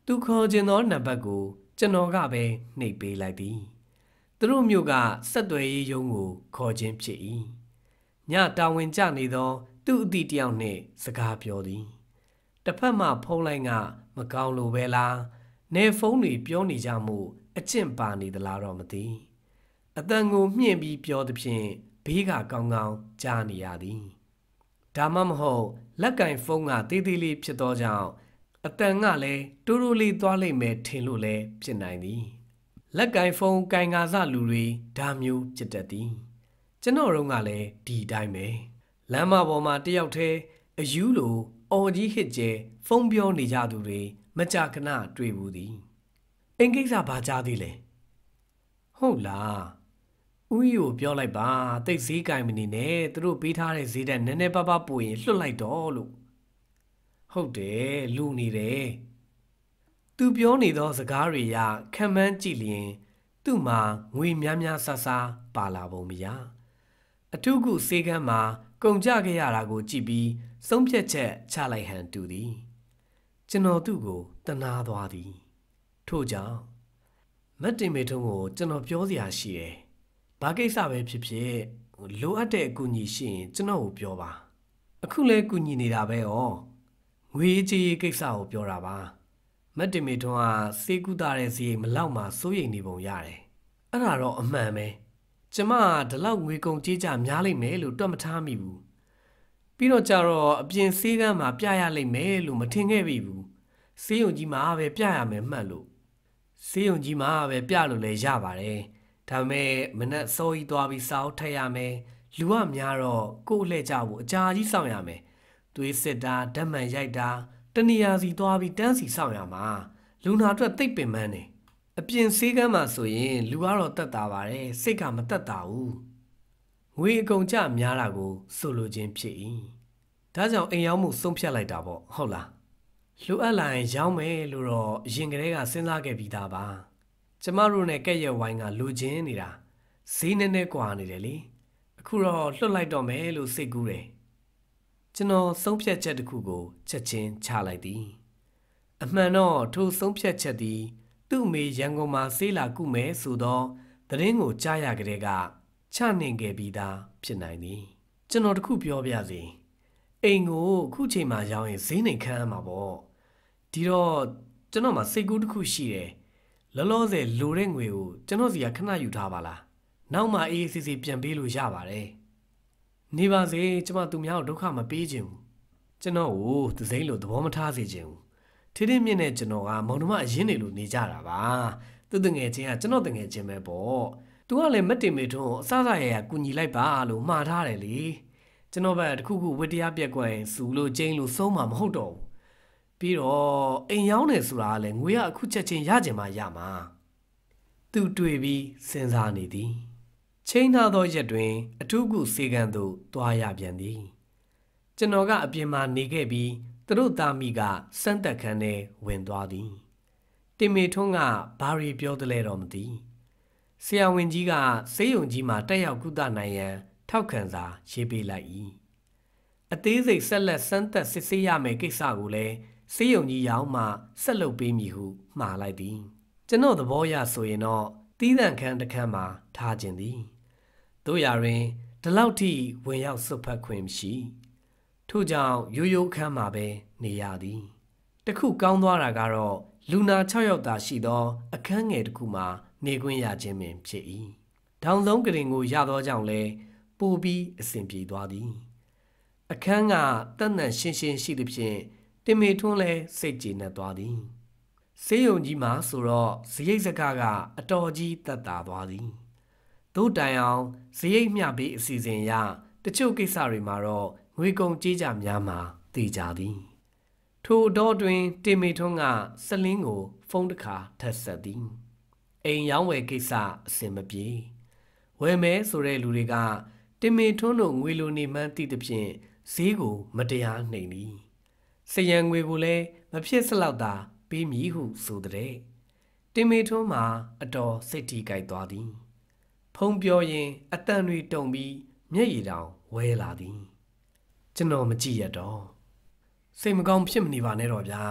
သူခေါ်ခြင်းသောနံပါတ်ကိုကျွန်တော်ကပဲနှိပ်ပေးလိုက်သည်သူတို့မျိုးကဆက်သွယ်ရေးရုံးကိုခေါ်ခြင်းဖြစ်၏ညတာဝန်ကျနေသောသူ့အသည့်တယောက်နှင့်စကားပြောသည်တစ်ဖက်မှဖုန်းလိုင်းကမကောင်းလို့ပဲလားနေဖုန်းတွေပြောနေကြမှုအကျင့်ပါနေသလားတော့မသိအတန်ကိုမြင့်ပြီးပြောသဖြင့်ဘေးကကောင်းကောင်းကြားနေရသည်ဒါမှမဟုတ်လက်ကင်ဖုန်းကတေးသေးလေးဖြစ်သောကြောင့်အတန်ကလည်းတိုးတိုးလေးသွားလိမ့်မယ်ထင်လို့လည်းဖြစ်နိုင်သည်လက်ကင်ဖုန်းကင်ကာစလူတွေဒါမျိုးဖြစ်တတ်သည်ကျွန်တော်တို့ကလည်းဒီတိုင်းပဲလမ်းမပေါ်မှာတယောက်တည်းအယူလိုအော်ကြီးဟစ်ကျဲဖုန်းပြောနေကြသူတွေမကြာခဏတွေ့ဘူးသည်အင်္ဂိစ္စဘာကြားသေးလဲဟုတ်လားဦးကြီးကိုပြောလိုက်ပါတိတ်ဈေးကင်မနေနဲ့သူတို့ပေးထားတဲ့ဈေးတက်နည်းနည်းပါးပါးပို့ရင်လွှတ်လိုက်တော့လို့ဟုတ်တယ်လူနေတယ်သူပြောနေသောစကားတွေရခံမှန်းကြည့်လျင်သူ့မှာငွေများများဆဆပါလာပုံမရအထုခုစေကမ်းမှာကုန်ကြခဲ့ရတာကိုကြည့်ပြီးဆုံးဖြတ်ချက်ချလိုက်ဟန်တူသည်ကျွန်တော်သူ့ကိုတနာသွားသည်ထို့ကြောင့်မတ်တင်မေထုံးကိုကျွန်တော်ပြောစရာရှိတယ်ဘာကိစ္စပဲဖြစ်ဖြစ်လိုအပ်တဲ့အကူအညီရှိရင်ကျွန်တော်ကိုပြောပါအခုလဲကူညီနေတာပဲဩငွေကြေးကိစ္စကိုပြောတာပါမတ်တင်မေထွန်းကစေကူတာတဲ့စီမလောက်မှစိုးရိမ်နေပုံရတယ်အဲ့ဒါတော့အမှန်ပဲကျမကဒီလောက်ငွေကုန်ကြေးကြများလိမ့်မယ်လို့တွက်မထားမိဘူးပြီးတော့ကြတော့အပြင်ဆေးကမ်းမှာပြရလိမ့်မယ်လို့မထင်ခဲ့မိဘူးဆေးရုံကြီးမှာပဲပြရမယ်မှတ်လို့ဆေးရုံကြီးမှာပဲပြလို့လည်းရပါတယ်ဒါပေမဲ့မနက်စောကြီးသွားပြီးစာအုပ်ထည့်ရမယ်လူကများတော့ကိုယ်လှည့်ကြဖို့အကြာကြီးစောင့်ရမယ်သွေးစစ်တာဓာတ်မှန်ရိုက်တာတနေရာစီသွားပြီးတန်းစီစောင့်ရမှာလူနာအတွက်သိပ်ပင်ပန်းတယ်အပြင်ဆေးကမ်းမှာဆိုရင်လူကတော့တက်တာပါတယ်စိတ်ကမတက်တာဘူးငွေအကုန်ကြများတာကိုဆိုလိုခြင်းဖြစ်၏ဒါကြောင့်အိမ်ရောက်မှုဆုံးဖြတ်လိုက်တာပေါ့ဟုတ်လားလိုအပ်လာရင်ရောင်းမယ်လို့တော့အရင်ကတည်းကစဉ်းစားခဲ့ပြီးသားပါကျမတို့နဲ့ကက်ရက်ဝိုင်းကလိုချင်နေတာဈေးနည်းနည်းကွာနေတယ်လေအခုတော့လွှတ်လိုက်တော့မယ်လို့စိတ်ကူးတယ်ကျွန်တော်ဆုံးဖြတ်ချက်တစ်ခုကိုချက်ချင်းချလိုက်သည်အမှန်တော့ထိုဆုံးဖြတ်ချက်သည်သူ့အမေရန်ကုန်မှာဆေးလာကုမယ်ဆိုတော့သတင်းကိုကြားရကြတဲ့ကချနှင်ခဲ့ပြီးသားဖြစ်နိုင်သည်ကျွန်တော်တခုပြောပြစီအိမ်ကိုခုချိန်မှာရောင်းရင်ဈေးနှိမ်ခမ်းရမှာပေါ့ဒီတော့ကျွန်တော်မှာစိတ်ကူးတစ်ခုရှိတယ်လောလောဆယ်လိုတဲ့ငွေကိုကျွန်တော်စီကခဏယူထားပါလားနောက်မှအေးအေးဆေးဆေးပြန်ပေးလို့ရပါတယ်နေပါစေကျမသူများကိုဒုက္ခမပေးခြင်းဘူးကျွန်တော်ကိုသူစိမ့်လို့သဘောမထားစေခြင်းဘူးထိထိမြင့်တဲ့ကျွန်တော်ကမောင်နှမအရင်နေလို့နေကြတာပါသူတငယ်ချင်းကကျွန်တော်တငယ်ချင်းပဲပေါ့သူကလည်းမက်တင်မေထွန်းအစစရရကူညီလိုက်ပါလို့မှားထားတယ်လေကျွန်တော်ဘက်တခုခုဝတ္တရားပြက်ကွက်စူလို့ကျင်းလို့ဆုံးမှာမဟုတ်တော့ဘူးပြီးတော့အိမ်ရောက်နေဆိုတာကလည်းငွေကအခုချက်ချင်းရကြမှာရမှာသူတွေ့ပြီးစဉ်းစားနေသည်ချိန်ထားသောရက်တွင်အထူးကုစေကံသို့တွားရပြန်သည်ကျွန်တော်ကအပြင်မှာနေခဲ့ပြီးသူတို့သားမိကစမ်းတက်ခန်းထဲဝင်သွားသည်တင်မေထွန်းကဘာရီပြောသလဲတော့မသိဆရာဝန်ကြီးကဆေးရုံကြီးမှာတက်ရောက်ကုသနိုင်ရန်ထောက်ခံစာရေးပေးလိုက်၏အသေးစိတ်ဆက်လက်စမ်းသက်စစ်ဆေးရမယ့်ကိစ္စကိုလည်းဆေးရုံကြီးရောက်မှဆက်လုပ်ပေးမည်ဟုမှားလိုက်သည်ကျွန်တော်သဘောရဆိုရင်တော့တီးသန့်ခန်းတစ်ခန်းမှာထားခြင်းသည်တို့ရာတွင်ဒီလောက်ထိဝင်ရောက်စွတ်ဖက်ခွင့်မရှိထို့ကြောင့်ရိုးရိုးခန်းမှာပဲနေရသည်တခုကောင်းသွားတာကတော့လူနာ၆ယောက်သာရှိသောအခန်းငယ်တစ်ခုမှာနေခွင့်ရခြင်းပင်ဖြစ်၏ထောင်ဆုံးကရင်ကိုရသောကြောင့်လည်းပိုပြီးအဆင်ပြေသွားသည်အခန်းကတတ်နံရှင်းရှင်းရှိသဖြင့်တင်မေထွန်းလည်းစိတ်ကျေနပ်သွားသည်ဆေးရုံကြီးမှာဆိုတော့ဇရိတ်စကားကအတော်ကြီးတက်တာသွားသည်တို့တိုင်အောင်ဇရိတ်မျှပေးအစီအစဉ်ရတချို့ကိစ္စတွေမှာတော့ငွေကုန်ကြေးကြများမှာတည်ကြသည်ထိုတော့တွင်တင်မေထွန်းကစလင်းကိုဖုန်းတစ်ခါထပ်ဆက်သည်အိမ်ရောင်းဝယ်ကိစ္စအဆင်မပြေဝယ်မဲဆိုတဲ့လူတွေကတင်မေထွန်းတို့ငွေလိုနေမှန်းသိသဖြင့်ဈေးကိုမတရားနှိမ်သည်စရံငွေကိုလည်းမဖြစ်စလောက်သာပေးမည်ဟုဆိုတဲ့တင်မေထွန်းမှာအတော်စိတ်ထိကြိုက်သွားသည်ဖုံးပြောရင်အတန်တွေတုံပြီးမျက်ရည်တောင်ဝဲလာသည်ကျွန်တော်မကြည့်ရတော့စိတ်မကောင်းဖြစ်မနေပါနဲ့တော့ဗျာ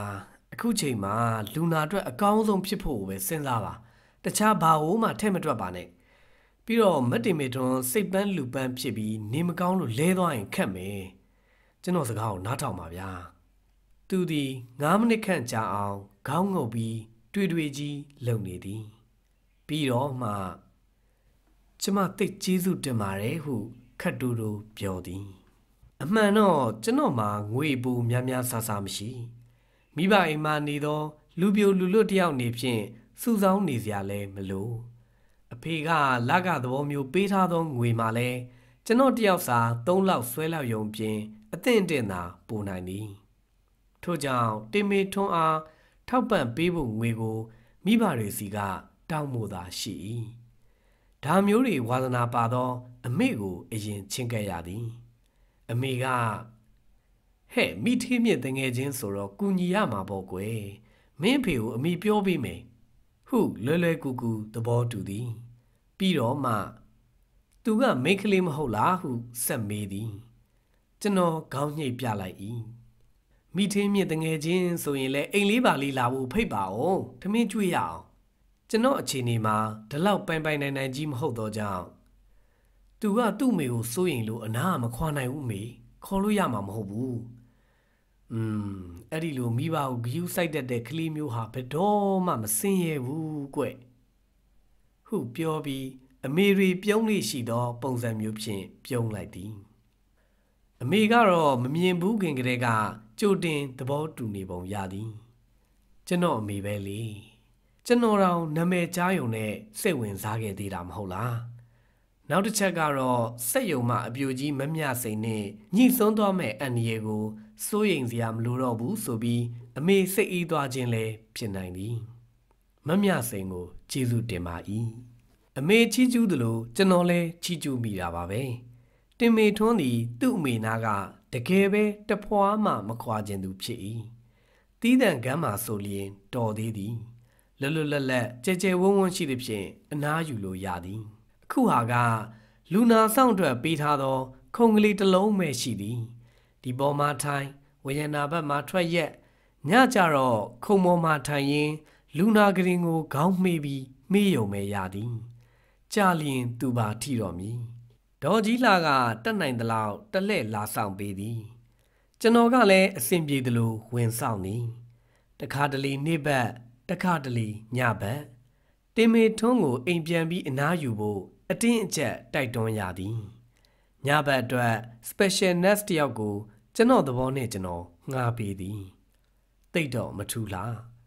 အခုချိန်မှာလူနာအတွက်အကောင်းဆုံးဖြစ်ဖို့ပဲစဉ်းစားပါတခြားဘာလို့မှထဲ့မတွက်ပါနဲ့ပြီးတော့မတ်တီမီထွန်းစိတ်ပန်းလူပန်းဖြစ်ပြီးနေမကောင်းလို့လဲသွားရင်ခက်မယ်ကျွန်တော်စကားကိုနားထောင်ပါဗျာသူသည်ငါးမိနစ်ခန့်ကြာအောင်ခေါင်းငုပ်ပြီးတွေ့တွေ့ကြီးလုံနေသည်ပြီးတော့မှကျမသိကျေးဇူးတင်ပါတယ်ဟုခတ်တူတူပြောသည်အမှန်တော့ကျွန်တော်မှာငွေပူများများဆဆမရှိမိဘအိမ်မှာနေသောလူပြိုလူလွတ်တယောက်နေဖြင့်စူဆောင်းနေစရာလဲမလိုအဖေကလကသဘောမျိုးပေးထားသောငွေမှာလဲကျွန်တော်တယောက်စာသုံးလောက်ဆွဲလောက်ယုံပြင်အသင့်အင့်သာပိုနိုင်သည်ထို့ကြောင့်တင်မေထွန်းအားထောက်ပံ့ပေးဖို့ငွေကိုမိဘတွေစီကတောင်းမို့သာရှိ၏ဒါမျိုးတွေဝါသနာပါသောအမေကိုအရင်ချင်းကပ်ရသည်အမေကဟဲ့မိထေးမြင့်တငယ်ချင်းဆိုတော့ကူညီရမှာပေါ့ကွယ်မင်းဖေကိုအမိပြောပေးမယ်ဟုလွယ်လွယ်ကူကူသဘောတူသည်ပြီးတော့မှသူကမိန်းကလေးမဟုတ်လားဟုဆက်မေးသည်ကျွန်တော်ခေါင်းညှိပ်ပြလိုက်၏မိထေးမြင့်တငယ်ချင်းဆိုရင်လည်းအိမ်လေးပါလေးလာဖို့ဖိတ်ပါအောင်ထမင်းကျွေးရအောင်ကျွန်တော်အခြေအနေမှာဒီလောက်ပိုင်ပိုင်နိုင်နိုင်ကြီးမဟုတ်တော့ကြောင့်သူကသူ့မေကိုစိုးရင်လို့အနာမခွာနိုင်ဘူးမေခေါ်လို့ရမှာမဟုတ်ဘူးอืมအဲ့ဒီလိုမိဘကိုဂယုစိုက်တတ်တဲ့ကလေးမျိုးဟာဘယ်တော့မှမစင်ရဘူးကွဟုပြောပြီးအမေတွေပြုံးလေးရှိသောပုံစံမျိုးဖြင့်ပြုံးလိုက်သည်အမေကတော့မမြင်ဘူးခင်ကလေးကကြိုတင်သဘောတူနေပုံရသည်ကျွန်တော်အမေပဲလေကျွန်တော်တောင်နာမည်ကြားယုံနဲ့စိတ်ဝင်စားခဲ့သေးတာမဟုတ်လားနောက်တစ်ချက်ကတော့စက်ယုံမှအပြိုကြီးမမျှစိန်နဲ့ညှိစွန်းသွားမဲ့အန်ဒီယေကိုစိုးရိမ်စရာမလိုတော့ဘူးဆိုပြီးအမေစိတ်အေးသွားခြင်းလည်းဖြစ်နိုင်သည်မမျှစိန်ကိုကျေးဇူးတင်ပါ၏အမေချီးကျူးသလိုကျွန်တော်လည်းချီးကျူးမိတာပါပဲတင်မေထွန်းသည်သူ့အမေနာကတကယ်ပဲတဖွာမှမခွာခြင်းသူဖြစ်၏တီးတန်ကမ်းမှာဆိုလျင်တော်သေးသည်လွတ်လွတ်လပ်လပ်ကြဲကြဲဝန်းဝန်းရှိသည်ဖြင့်အနားယူလို့ရသည်အခုဟာကလူနာဆောင်အတွက်ပေးထားသောခုံကလေးတစ်လုံးပဲရှိသည်ဒီပေါ်မှာထိုင်ဝရဏဘက်မှာထွက်ရက်ညကြတော့ခုံပေါ်မှာထိုင်ရင်လူနာကလေးကိုခေါင်းမှေးပြီးမေးယုံပဲရသည်ကြာလျင်သူပါထီတော်မူဒေါ်ကြီးလာကတက်နိုင်သလောက်တက်လှဲ့လာဆောင်ပေးသည်ကျွန်တော်ကလည်းအဆင်ပြေသလိုဝင်ဆောင်သည်တခါတလေနေ့ဘက်တခါတလေညဘက်တင်မေထွန်းကိုအိမ်ပြန်ပြီးအနားယူဖို့အတင်းအကျပ်တိုက်တွန်းရသည်ညဘက်အတွက် special nurse တယောက်ကိုကျွန်တော်သဘောနဲ့ကျွန်တော်ငှားပေးသည်တိတ်တော့မထူးလား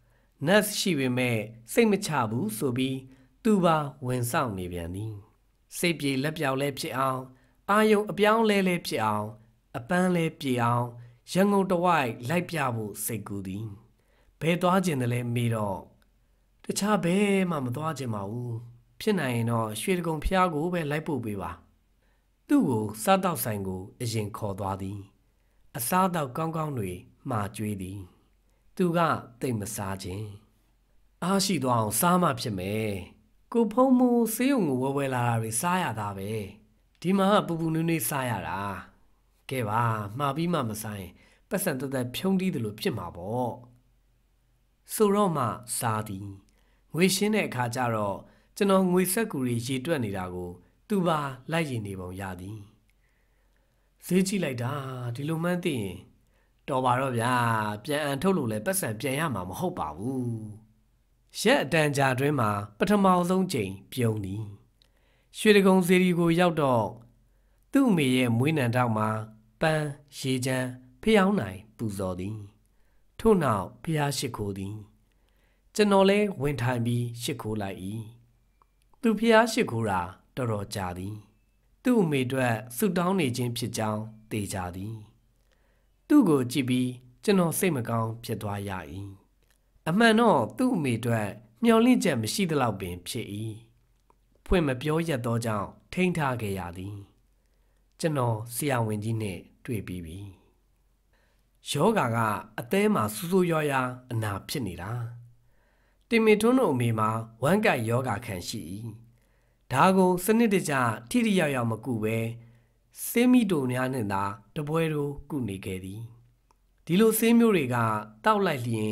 nurse ရှိပေမဲ့စိတ်မချဘူးဆိုပြီးသူပါဝင်ဆောင်နေပြန်သည်စိတ်ပြေလက်ပြောင်လဲဖြစ်အောင်အာယုံအပြောင်းလဲလဲဖြစ်အောင်အပန်းလဲပြေအောင်ရန်ကုန်တဝိုက်လိုက်ပြဖို့စိတ်ကူးသည်ဘယ်သွားခြင်းတလဲမေးတော့တခြားဘယ်မှမသွားခြင်းပါဘူးဖြစ်နိုင်ရင်တော့ရွှေတကုံဖျားကိုပဲလိုက်ပို့ပေးပါသူ့ကိုစားတောက်ဆိုင်ကိုအရင်ခေါ်သွားသည်အစားတောက်ကောင်းကောင်းတွေမှာကျွေးသည်သူကတိတ်မစားခြင်းအားရှိသွားအောင်စားမှဖြစ်မယ်ကိုဖုံးမိုးဆေးရုံကိုဝဲဝဲလာတာတွေစားရတာပဲဒီမှာပူပူနွေးနွေးစားရတာကဲပါမှားပြီးမှမစားရင်ပတ်စံတက်တက်ဖြုံးတီးတယ်လို့ဖြစ်မှာပေါ့ဆိုတော့မှစားသည်ငွေရှင်းတဲ့အခါကျတော့ကျွန်တော်ငွေဆက်ကူတွေရေတွက်နေတာကိုသူပါလိုက်ရင်နေပုံရသည်ဈေးကြည့်လိုက်တာဒီလိုမှန်းသိရင်တော်ပါတော့ဗျာပြန်အန်ထုတ်လို့လဲပတ်စံပြန်ရမှာမဟုတ်ပါဘူးရက်အတန်ကြာတွင်းမှာပထမဆုံးချိန်ပြုံးသည်ရွှေတကုံစေရီကိုရောက်တော့သူ့အမေရဲ့မွေးနံတောက်မှာပန်းရေချမ်းဖျောင်းနိုင်ပူဇော်သည်ထို့နောက်ဖျားရှိခိုးသည်ကျွန်တော်လဲဝင်ထိုင်ပြီးရှိခိုးလိုက်၏သူဖျားရှိခိုးတာတော်တော်ကြာသည်သူ့အမေအတွက်ဆုတောင်းနေခြင်းဖြစ်ကြောင်းသိကြသည်သူ့ကိုကြည့်ပြီးကျွန်တော်စိတ်မကောင်းဖြစ်သွားရ၏အမှန်တော့သူ့အမေအတွက်မျှော်လင့်ချက်မရှိသလောက်ပင်ဖြစ်၏ဖွင့်မပြောရသောကြောင့်ထိန်းထားခဲ့ရသည်ကျွန်တော်ဆရာဝန်ကြီးနဲ့တွေ့ပြီးပြီယောဂါကအသေးမှာဆူဆူရွာရွာအနာဖြစ်နေတာတင်မေထွန်းတို့အမေမှာဝမ်းကိုက်ယောဂါခံရှိ၏ဒါကိုစနစ်တကျထိထိရောက်ရောက်မကုပဲဆေးမိတို့များနဲ့သာတပွဲတို့ကုနေခဲ့သည်ဒီလိုဆေးမျိုးတွေကတောက်လိုက်လျင်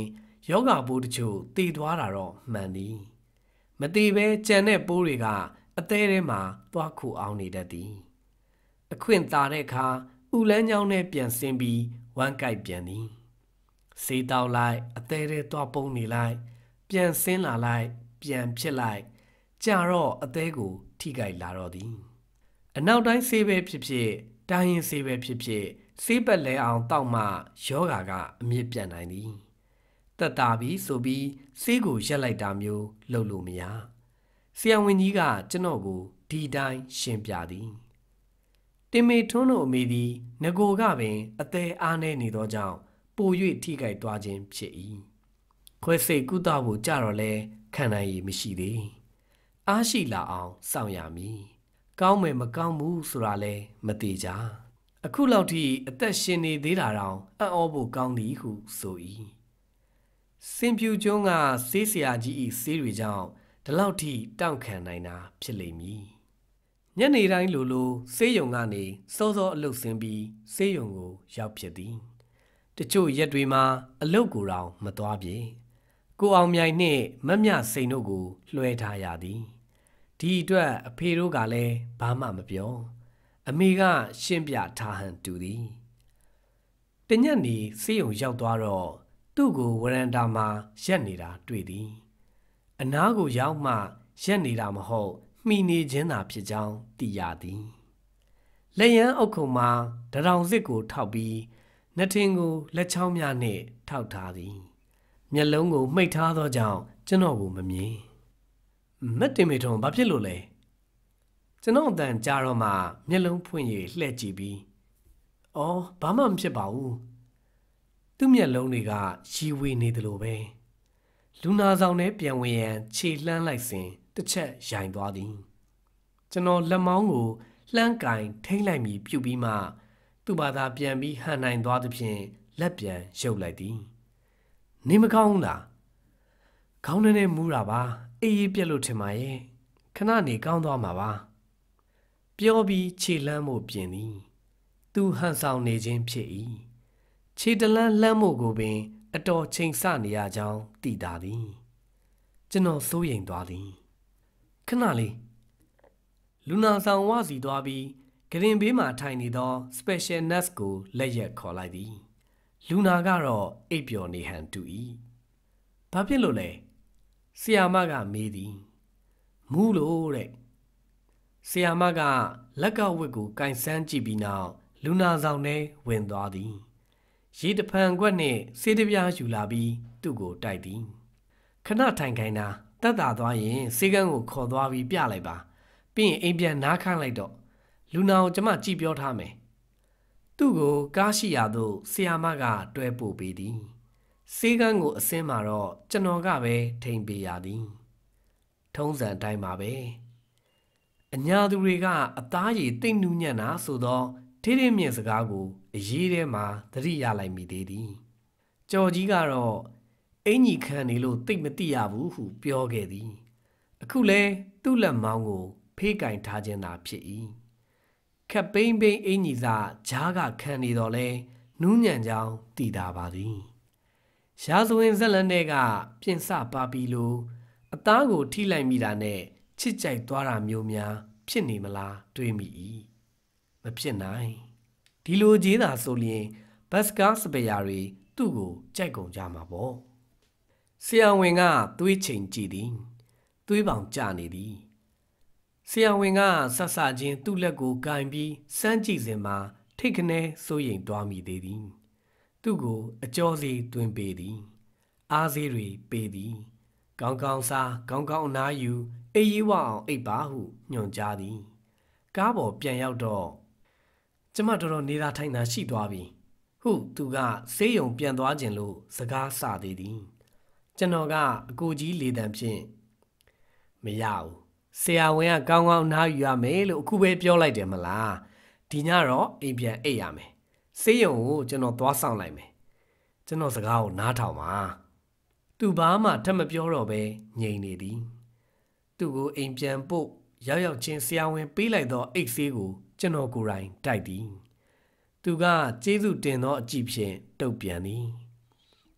ယောဂပိုးတချို့တည်သွားတာတော့မှန်သည်မတည်ပဲကြံတဲ့ပိုးတွေကအသေးထဲမှာသွားခုအောင်နေတတ်သည်အခွင့်သာတဲ့အခါဥလန်းချောင်းနဲ့ပြန်ဆင်းပြီးဝမ်းကိုက်ပြန်သည်စေးတောက်လိုက်အသေးထဲသွားပုံနေလိုက်ပြန်ဆင်းလာလိုက်ပြန်ဖြစ်လိုက်ကြာတော့အသေးကိုထိကြိုက်လာတော့သည်အနောက်တိုင်းဆေးပဲဖြစ်ဖြစ်တိုင်းရင်ဆေးပဲဖြစ်ဖြစ်ဆေးပတ်လဲအောင်တောက်မှယောဂါကအမြင့်ပြတ်နိုင်သည်တက်တာပြီးဆိုပြီးဆေးကိုရက်လိုက်တာမျိုးလုပ်လို့မရဆရာဝန်ကြီးကကျွန်တော်ကိုဒီတိုင်းရှင်းပြသည်တင်မေထွန်းတို့အမေသည်ငကိုကပင်အသေးအားနေနေသောကြောင့်ပို၍ထိကြိုက်သွားခြင်းဖြစ်၏ခွဲစိတ်ကုသဖို့ကြတော့လဲခံနိုင်ရည်မရှိသေးအားရှိလာအောင်စောင့်ရမည်ကောင်းမယ်မကောင်းဘူးဆိုတာလဲမသိကြအခုလောက်ထိအသက်ရှင်နေသေးတာတောင်အံ့ဩဖို့ကောင်းသည်ဟုဆို၏စင်ပြူကျွန်းကဆေးဆရာကြီး၏ဆေးတွေကြောင့်ဒီလောက်ထိတောင့်ခံနိုင်တာဖြစ်လိမ့်မည်ညနေတိုင်းလိုလိုဆေးရုံကနေစောစောအလုပ်ဆင်းပြီးဆေးရုံကိုရောက်ဖြစ်သည်တချို့ရက်တွေမှာအလုပ်ကိုတောင်မသွားပြေကိုအောင်မြိုင်နှင့်မမြစိန်တို့ကိုလွှဲထားရသည်ဒီအတွက်အဖေတို့ကလည်းဘာမှမပြောအမေကရှင်းပြထားဟန်တူသည်တညက်နေဆေးရုံရောက်သွားတော့သူ့ကိုဝရန်တာမှာရက်နေတာတွေ့သည်အနားကိုရောက်မှရက်နေတာမဟုတ်မှီနေခြင်းသာဖြစ်ကြောင်းသိရသည်လက်ရန်အုပ်ခုံမှာတရောင်စစ်ကိုထောက်ပြီးနှထင်ကိုလက်ချောင်းများနှင့်ထောက်ထားသည်မျက်လုံးကိုမှိတ်ထားသောကြောင့်ကျွန်တော်ကိုမမြင်မက်တင်မေထုံဘာဖြစ်လို့လဲကျွန်တော်အတန်ကြားတော့မှမျက်လုံးဖွင့်ရလှည့်ကြည့်ပြီးအော်ဘာမှမဖြစ်ပါဘူးသူ့မျက်လုံးတွေကရီဝေနေသလိုပဲလူနာဆောင်နဲ့ပြန်ဝင်ရန်ခြေလှမ်းလိုက်စဉ်တစ်ချက်ရိုင်သွားသည်ကျွန်တော်လက်မောင်းကိုလှမ်းကင်ထိမ့်လိုက်ပြီးပြုတ်ပြီးမှသူ့ဘာသာပြန်ပြီးဟန်နိုင်သွားသဖြင့်လက်ပြန်ရုပ်လိုက်သည်နေမကောင်းလားခေါင်းထဲနဲ့မူးတာပါအေးအေးပြက်လို့ထင်ပါရဲ့ခဏနေကောင်းသွားမှာပါပြောပြီးခြေလှမ်းမှုပြင်သည်သူဟန်ဆောင်နေခြင်းဖြစ်၏ခြေတလန်းလှမ်းမှုကိုပင်အတော်ချိန်ဆနေရကြောင်းသိတာသည်ကျွန်တော်စိုးရိမ်သွားသည်ခဏလေးလူနာဆောင်ဝစီသွားပြီးဂရင်ဘေးမှာထိုင်နေသော special nurse ကိုလက်ရက်ခေါ်လိုက်သည်လူနာကတော့အိပ်ပျော်နေဟန်တူ၏ဘာဖြစ်လို့လဲဆရာမကမေးသည်မူးလို့တဲ့ဆရာမကလက်ကဝတ်ကိုကင်ဆန်းကြည့်ပြီးနောက်လူနာဆောင်ထဲဝင်သွားသည်ရေတဖန်ခွက်နှင့်ဆေးတပြားယူလာပြီးသူ့ကိုတိုက်သည်ခဏထိုင်ခိုင်းတာတက်တာသွားရင်ဆေးကန်းကိုခေါ်သွားပြီးပြလိုက်ပါပြီးရင်အိမ်ပြန်နားခန့်လိုက်တော့လူနာကိုကျမကြည့်ပြောထားမယ်သူ့ကိုကားရှိရာသို့ဆရာမကတွဲပို့ပေးသည်ဆေးကန်းကိုအစင်းမှာတော့ကျွန်တော်ကပဲထိန်ပေးရသည်ထုံးစံတိုင်းပါပဲအညာသူတွေကအသားရည်တိတ်နူးညံ့တာဆိုတော့ထိထိမြင့်စကားကိုအရေးထဲမှာသတိရလိုက်မိသေးသည်ကြော်ကြီးကတော့အင်ကြီးခံနေလို့တိတ်မတိရဘူးဟုပြောခဲ့သည်အခုလဲသူ့လက်မောင်းကိုဖေးကင်ထားခြင်းသာဖြစ်၏ခပ်ပိမ့်ပိမ့်အင်ကြီးစာဂျားကခံနေတော့လဲနူးညံ့ကြောင်းသိတာပါသည်ရာဇဝင်ဇက်လက်နဲ့ကပြင်စပါပြီးလို့အသားကိုထိလိုက်မိတာနဲ့ချစ်ကြိုက်သွားတာမျိုးများဖြစ်နေမလားတွေးမိ၏မဖြစ်နိုင်ဒီလိုကြီးသာဆိုရင်ဘတ်စကားစပယ်ယာတွေသူ့ကိုကြိုက်ကုန်ကြမှာပေါ့ဆရာဝန်ကသွေးချိန်ကြည့်သည်သွေးပေါင်ကျနေသည်ဆရာဝန်ကဆဆချင်းသူ့လက်ကိုကင်ပြီးစမ်းကြည့်စဉ်မှာထိတ်ခနဲစိုးရိမ်သွားမိသေးသည်သူ့ကိုအကျော်စီတွင်ပေးသည်အားစေးတွေပေးသည်ကောင်းကောင်းစားကောင်းကောင်းအနားယူအေးရေးဝအောင်အိပ်ပါဟုညွှန်ကြားသည်ကားပေါ်ပြန်ရောက်တော့ကျမတော်တော်နေသာထိုင်သာရှိသွားပြီဟုသူကဆေးရုံပြန်သွားခြင်းလို့စကားဆသေးသည်ကျွန်တော်ကအကိုကြီးလေတံဖြင့်မရဘူးဆရာဝန်ကကောင်းကောင်းနားယူရမယ်လို့အခုပဲပြောလိုက်တယ်မလားဒီညတော့အိမ်ပြန်အိပ်ရမယ်ဆေးရုံကိုကျွန်တော်သွားဆောင်လိုက်မယ်ကျွန်တော်စကားကိုနားထောင်ပါသူဘာမှထပ်မပြောတော့ပဲငြိမ်နေသည်သူ့ကိုအိမ်ပြန်ပို့ရောက်ရောက်ချင်းဆရာဝန်ပေးလိုက်သောအိတ်ဆေးကိုကျွန်တော်ကိုယ်တိုင်တိုက်သည်သူကကျေးဇူးတင်သောအကြည့်ဖြင့်တုတ်ပြန်သည်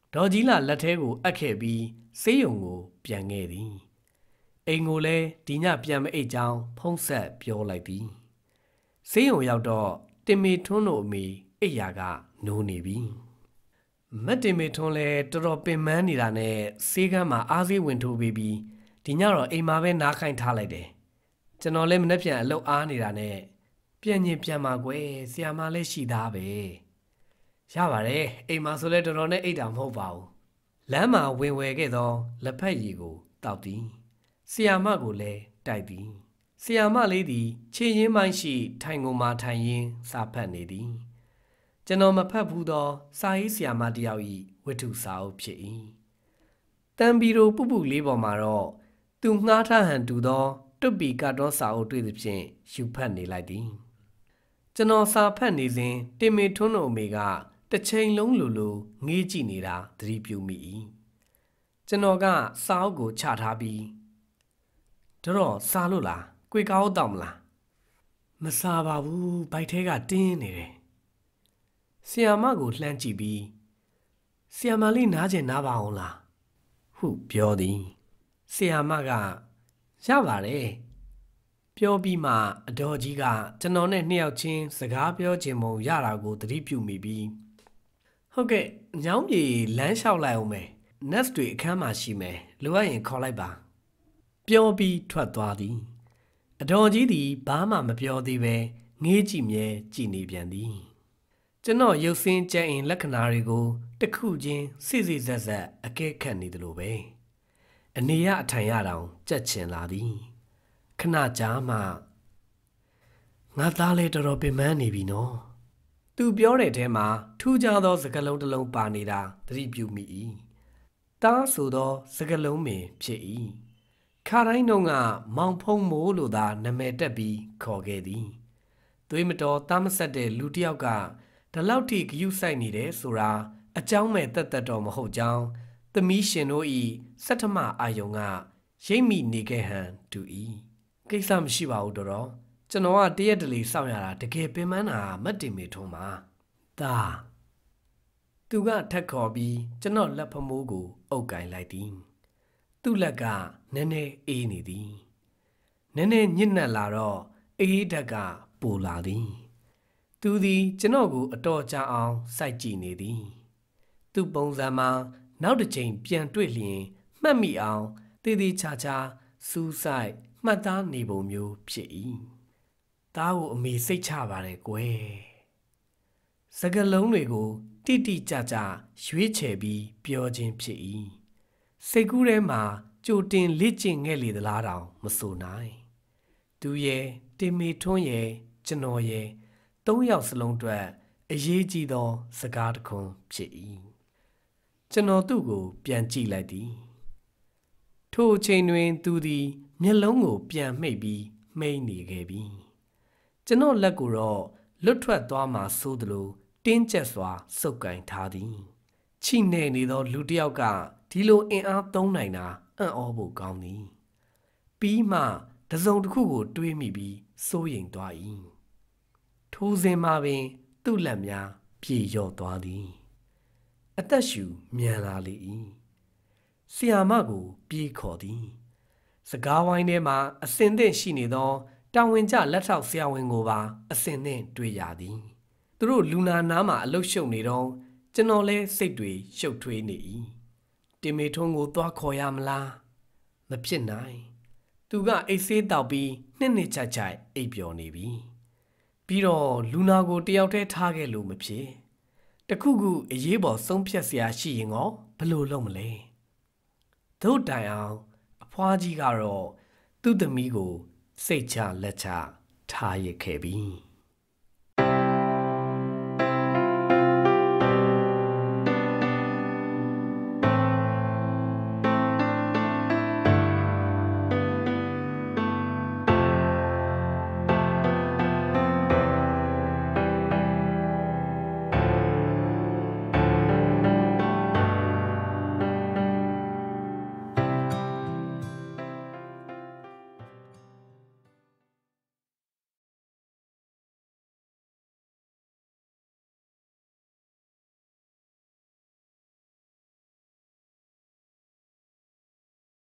ဒေါ်ကြီးလာလက်ထဲကိုအပ်ခဲ့ပြီးဆေးရုံကိုပြန်ခဲ့သည်အိမ်ကိုလည်းဒီညပြန်မအိတ်ကြောင်းဖုံးဆက်ပြောလိုက်သည်ဆေးရုံရောက်တော့တင်မေထွန်းတို့အမေအိတ်ရာကနိုးနေပြီမတ်တင်မေထွန်းလည်းတော်တော်ပင်ပန်းနေတာနဲ့ဆေးကမ်းမှာအားဆေးဝင်ထိုးပေးပြီးဒီညတော့အိမ်မှာပဲနားခိုင်းထားလိုက်တယ်ကျွန်တော်လည်းမနေ့ပြန်အလုပ်အားနေတာနဲ့ပြန်ညင်ပြန်มาကွယ်ဆရာမလည်းရှိသားပဲရပါတယ်အိမ်မှာဆိုလဲတော်တော်နဲ့အိတ်တာမဟုတ်ပါဘူးလမ်းမှာဝင်ဝယ်ခဲ့သောလက်ဖက်ရည်ကိုတောက်သည်ဆီယာမကိုလည်းတိုက်သည်ဆီယာမလေးသည်ခြေရင်းပိုင်းရှိထိုင်ကုန်မှထိုင်ရင်းစာဖတ်နေသည်ကျွန်တော်မဖတ်ဘူးသောစာရေးဆီယာမတယောက်၏ဝတ္ထုစာအုပ်ဖြစ်၏တန်ပီရိုပုပုလေးပေါ်မှာတော့သူငှားထားဟန်တူသောတွတ်ပီကာတွန်းစာအုပ်တွေ့သဖြင့်ယူဖတ်နေလိုက်သည်ကျွန်တော်စာဖတ်နေစဉ်တင်မေထွန်းတို့အမေကတစ်ချိန်လုံးလိုလိုငေးကြည့်နေတာသတိပြုမိ၏ကျွန်တော်ကစာအုပ်ကိုချထားပြီးတော့စာလို့လားကြွေကောက်တော့မလားမစားပါဘူးဘိုက်ထဲကတင်းနေတယ်ဆီယာမကိုလှမ်းကြည့်ပြီးဆီယာမလေးနားကျင်နားပါအောင်လားဟုပြောသည်ဆီယာမကရပါတယ်ပြောပြီးမှအတော်ကြီးကကျွန်တော်နဲ့နှစ်ယောက်ချင်းစကားပြောခြင်းမုံရတာကိုသတိပြုမိပြီးဟုတ်ကဲ့ညောင်းပြေလမ်းလျှောက်လိုက်အောင်မယ် next တွေအခန်းမှာရှိမယ်လိုအပ်ရင်ခေါ်လိုက်ပါပြောပြီးထွက်သွားသည်အတော်ကြီးသည်ဘာမှမပြောသေးပဲငေးကြည့်မြဲကြည့်နေပြန်သည်ကျွန်တော်ရုပ်စင်းကြံ့ရင်လက္ခဏာတွေကိုတစ်ခုချင်းစိစိဆက်ဆက်အကဲခတ်နေသလိုပဲအနေရအထိုင်ရတောင်ကြက်ချင်လာသည်ခဏကြာမှငါသားလေးတော်တော်ပင်ပန်းနေပြီနော်သူပြောတဲ့ထဲမှာထူးခြားသောစကားလုံးတစ်လုံးပါနေတာသတိပြုမိ၏တားဆိုသောစကားလုံးပင်ဖြစ်၏ခါတိုင်းတော့ကမောင်ဖုံးမိုးလိုသာနာမည်တက်ပြီးခေါ်ခဲ့သည်သွေးမတော်တားမဆက်တဲ့လူတစ်ယောက်ကဒီလောက်ထိဂယုစိုက်နေတယ်ဆိုတာအကြောင်းမဲ့တက်တက်တော်မဟုတ်ကြောင်းသမီးရှင်တို့၏စတ္ထမအာယုံကရိပ်မိနေခဲ့ဟန်တူ၏ကိစ္စမရှိပါဘူးတော်တော်ကျွန်တော်ကတရက်တလေစောင့်ရတာတကယ်ပင်ပန်းတာမတ်တင်မေထုံးပါဒါသူကထက်ခေါ်ပြီးကျွန်တော်လက်ဖမိုးကိုအုပ်ကင်လိုက်သည်သူ့လက်ကနည်းနည်းအေးနေသည်နည်းနည်းညစ်နက်လာတော့အေးဓာတ်ကပိုလာသည်သူသည်ကျွန်တော်ကိုအတော်ကြာအောင်စိုက်ကြည့်နေသည်သူ့ပုံစံမှာနောက်တစ်ချိန်ပြန်တွေ့လျင်မှတ်မိအောင်တည်တည်ချာချာစူးစိုက်မှတ်သားနေပုံမျိုးဖြစ်၏သားကိုအမေစိတ်ချပါတယ်ကွယ်စကားလုံးတွေကိုတိတိကျကျရွေးချယ်ပြီးပြောခြင်းဖြစ်၏စိတ်ကူးထဲမှာကြိုတင်လေ့ကျင့်ခဲ့လေသလားတောင်မဆိုနိုင်သူရဲ့တင်မေထွန်းရဲ့ကျွန်တော်ရဲ့သုံးယောက်စလုံးအတွက်အရေးကြီးသောစကားတစ်ခွန်းဖြစ်၏ကျွန်တော်သူ့ကိုပြန်ကြည့်လိုက်သည်ထိုအချိန်တွင်သူသည်မျက်လုံးကိုပြန်မှိတ်ပြီးမှိန်နေခဲ့ပြီကျွန်တော်လက်ကိုတော့လွတ်ထွက်သွားမှဆိုသလိုတင်းကျပ်စွာစုပ်ကင်ထားသည်ချိနေနေသောလူတစ်ယောက်ကဒီလိုအင်အားသုံးနိုင်တာအံ့ဩဖို့ကောင်းသည်ပြီးမှတစုံတစ်ခုကိုတွေးမိပြီးစိုးရိမ်သွား၏ထိုစဉ်မှာပင်သူ့လက်များပြေလျော့သွားသည်အသက်ရှူမြန်လာလေ၏ဆီယာမကိုပြေးခေါ်သည်စကားဝိုင်းထဲမှာအစင်သင့်ရှိနေသောတာဝန်ကျလက်ထောက်ဆရာဝန်ကိုပါအစင်သင့်တွေ့ရသည်သူတို့လူနာနားမှာအလုရှုပ်နေတော့ကျွန်တော်လဲစိတ်တွေရှုပ်ထွေးနေ၏တင်မေထုံးကိုသွားခေါ်ရမလားမဖြစ်နိုင်သူကအိတ်ဆေးတောက်ပြီးနှစ်နှစ်ချိုက်ချိုက်အိပ်ပျော်နေပြီပြီးတော့လူနာကိုတယောက်တည်းထားခဲ့လို့မဖြစ်တခုခုအရေးပေါ်ဆုံးဖြတ်စရာရှိရင်ရောဘယ်လိုလုပ်မလဲသို့တိုင်အောင်အဖွားကြီးကတော့သူ့သမီးကိုစိတ်ချလက်ချထားရခဲ့ပြီ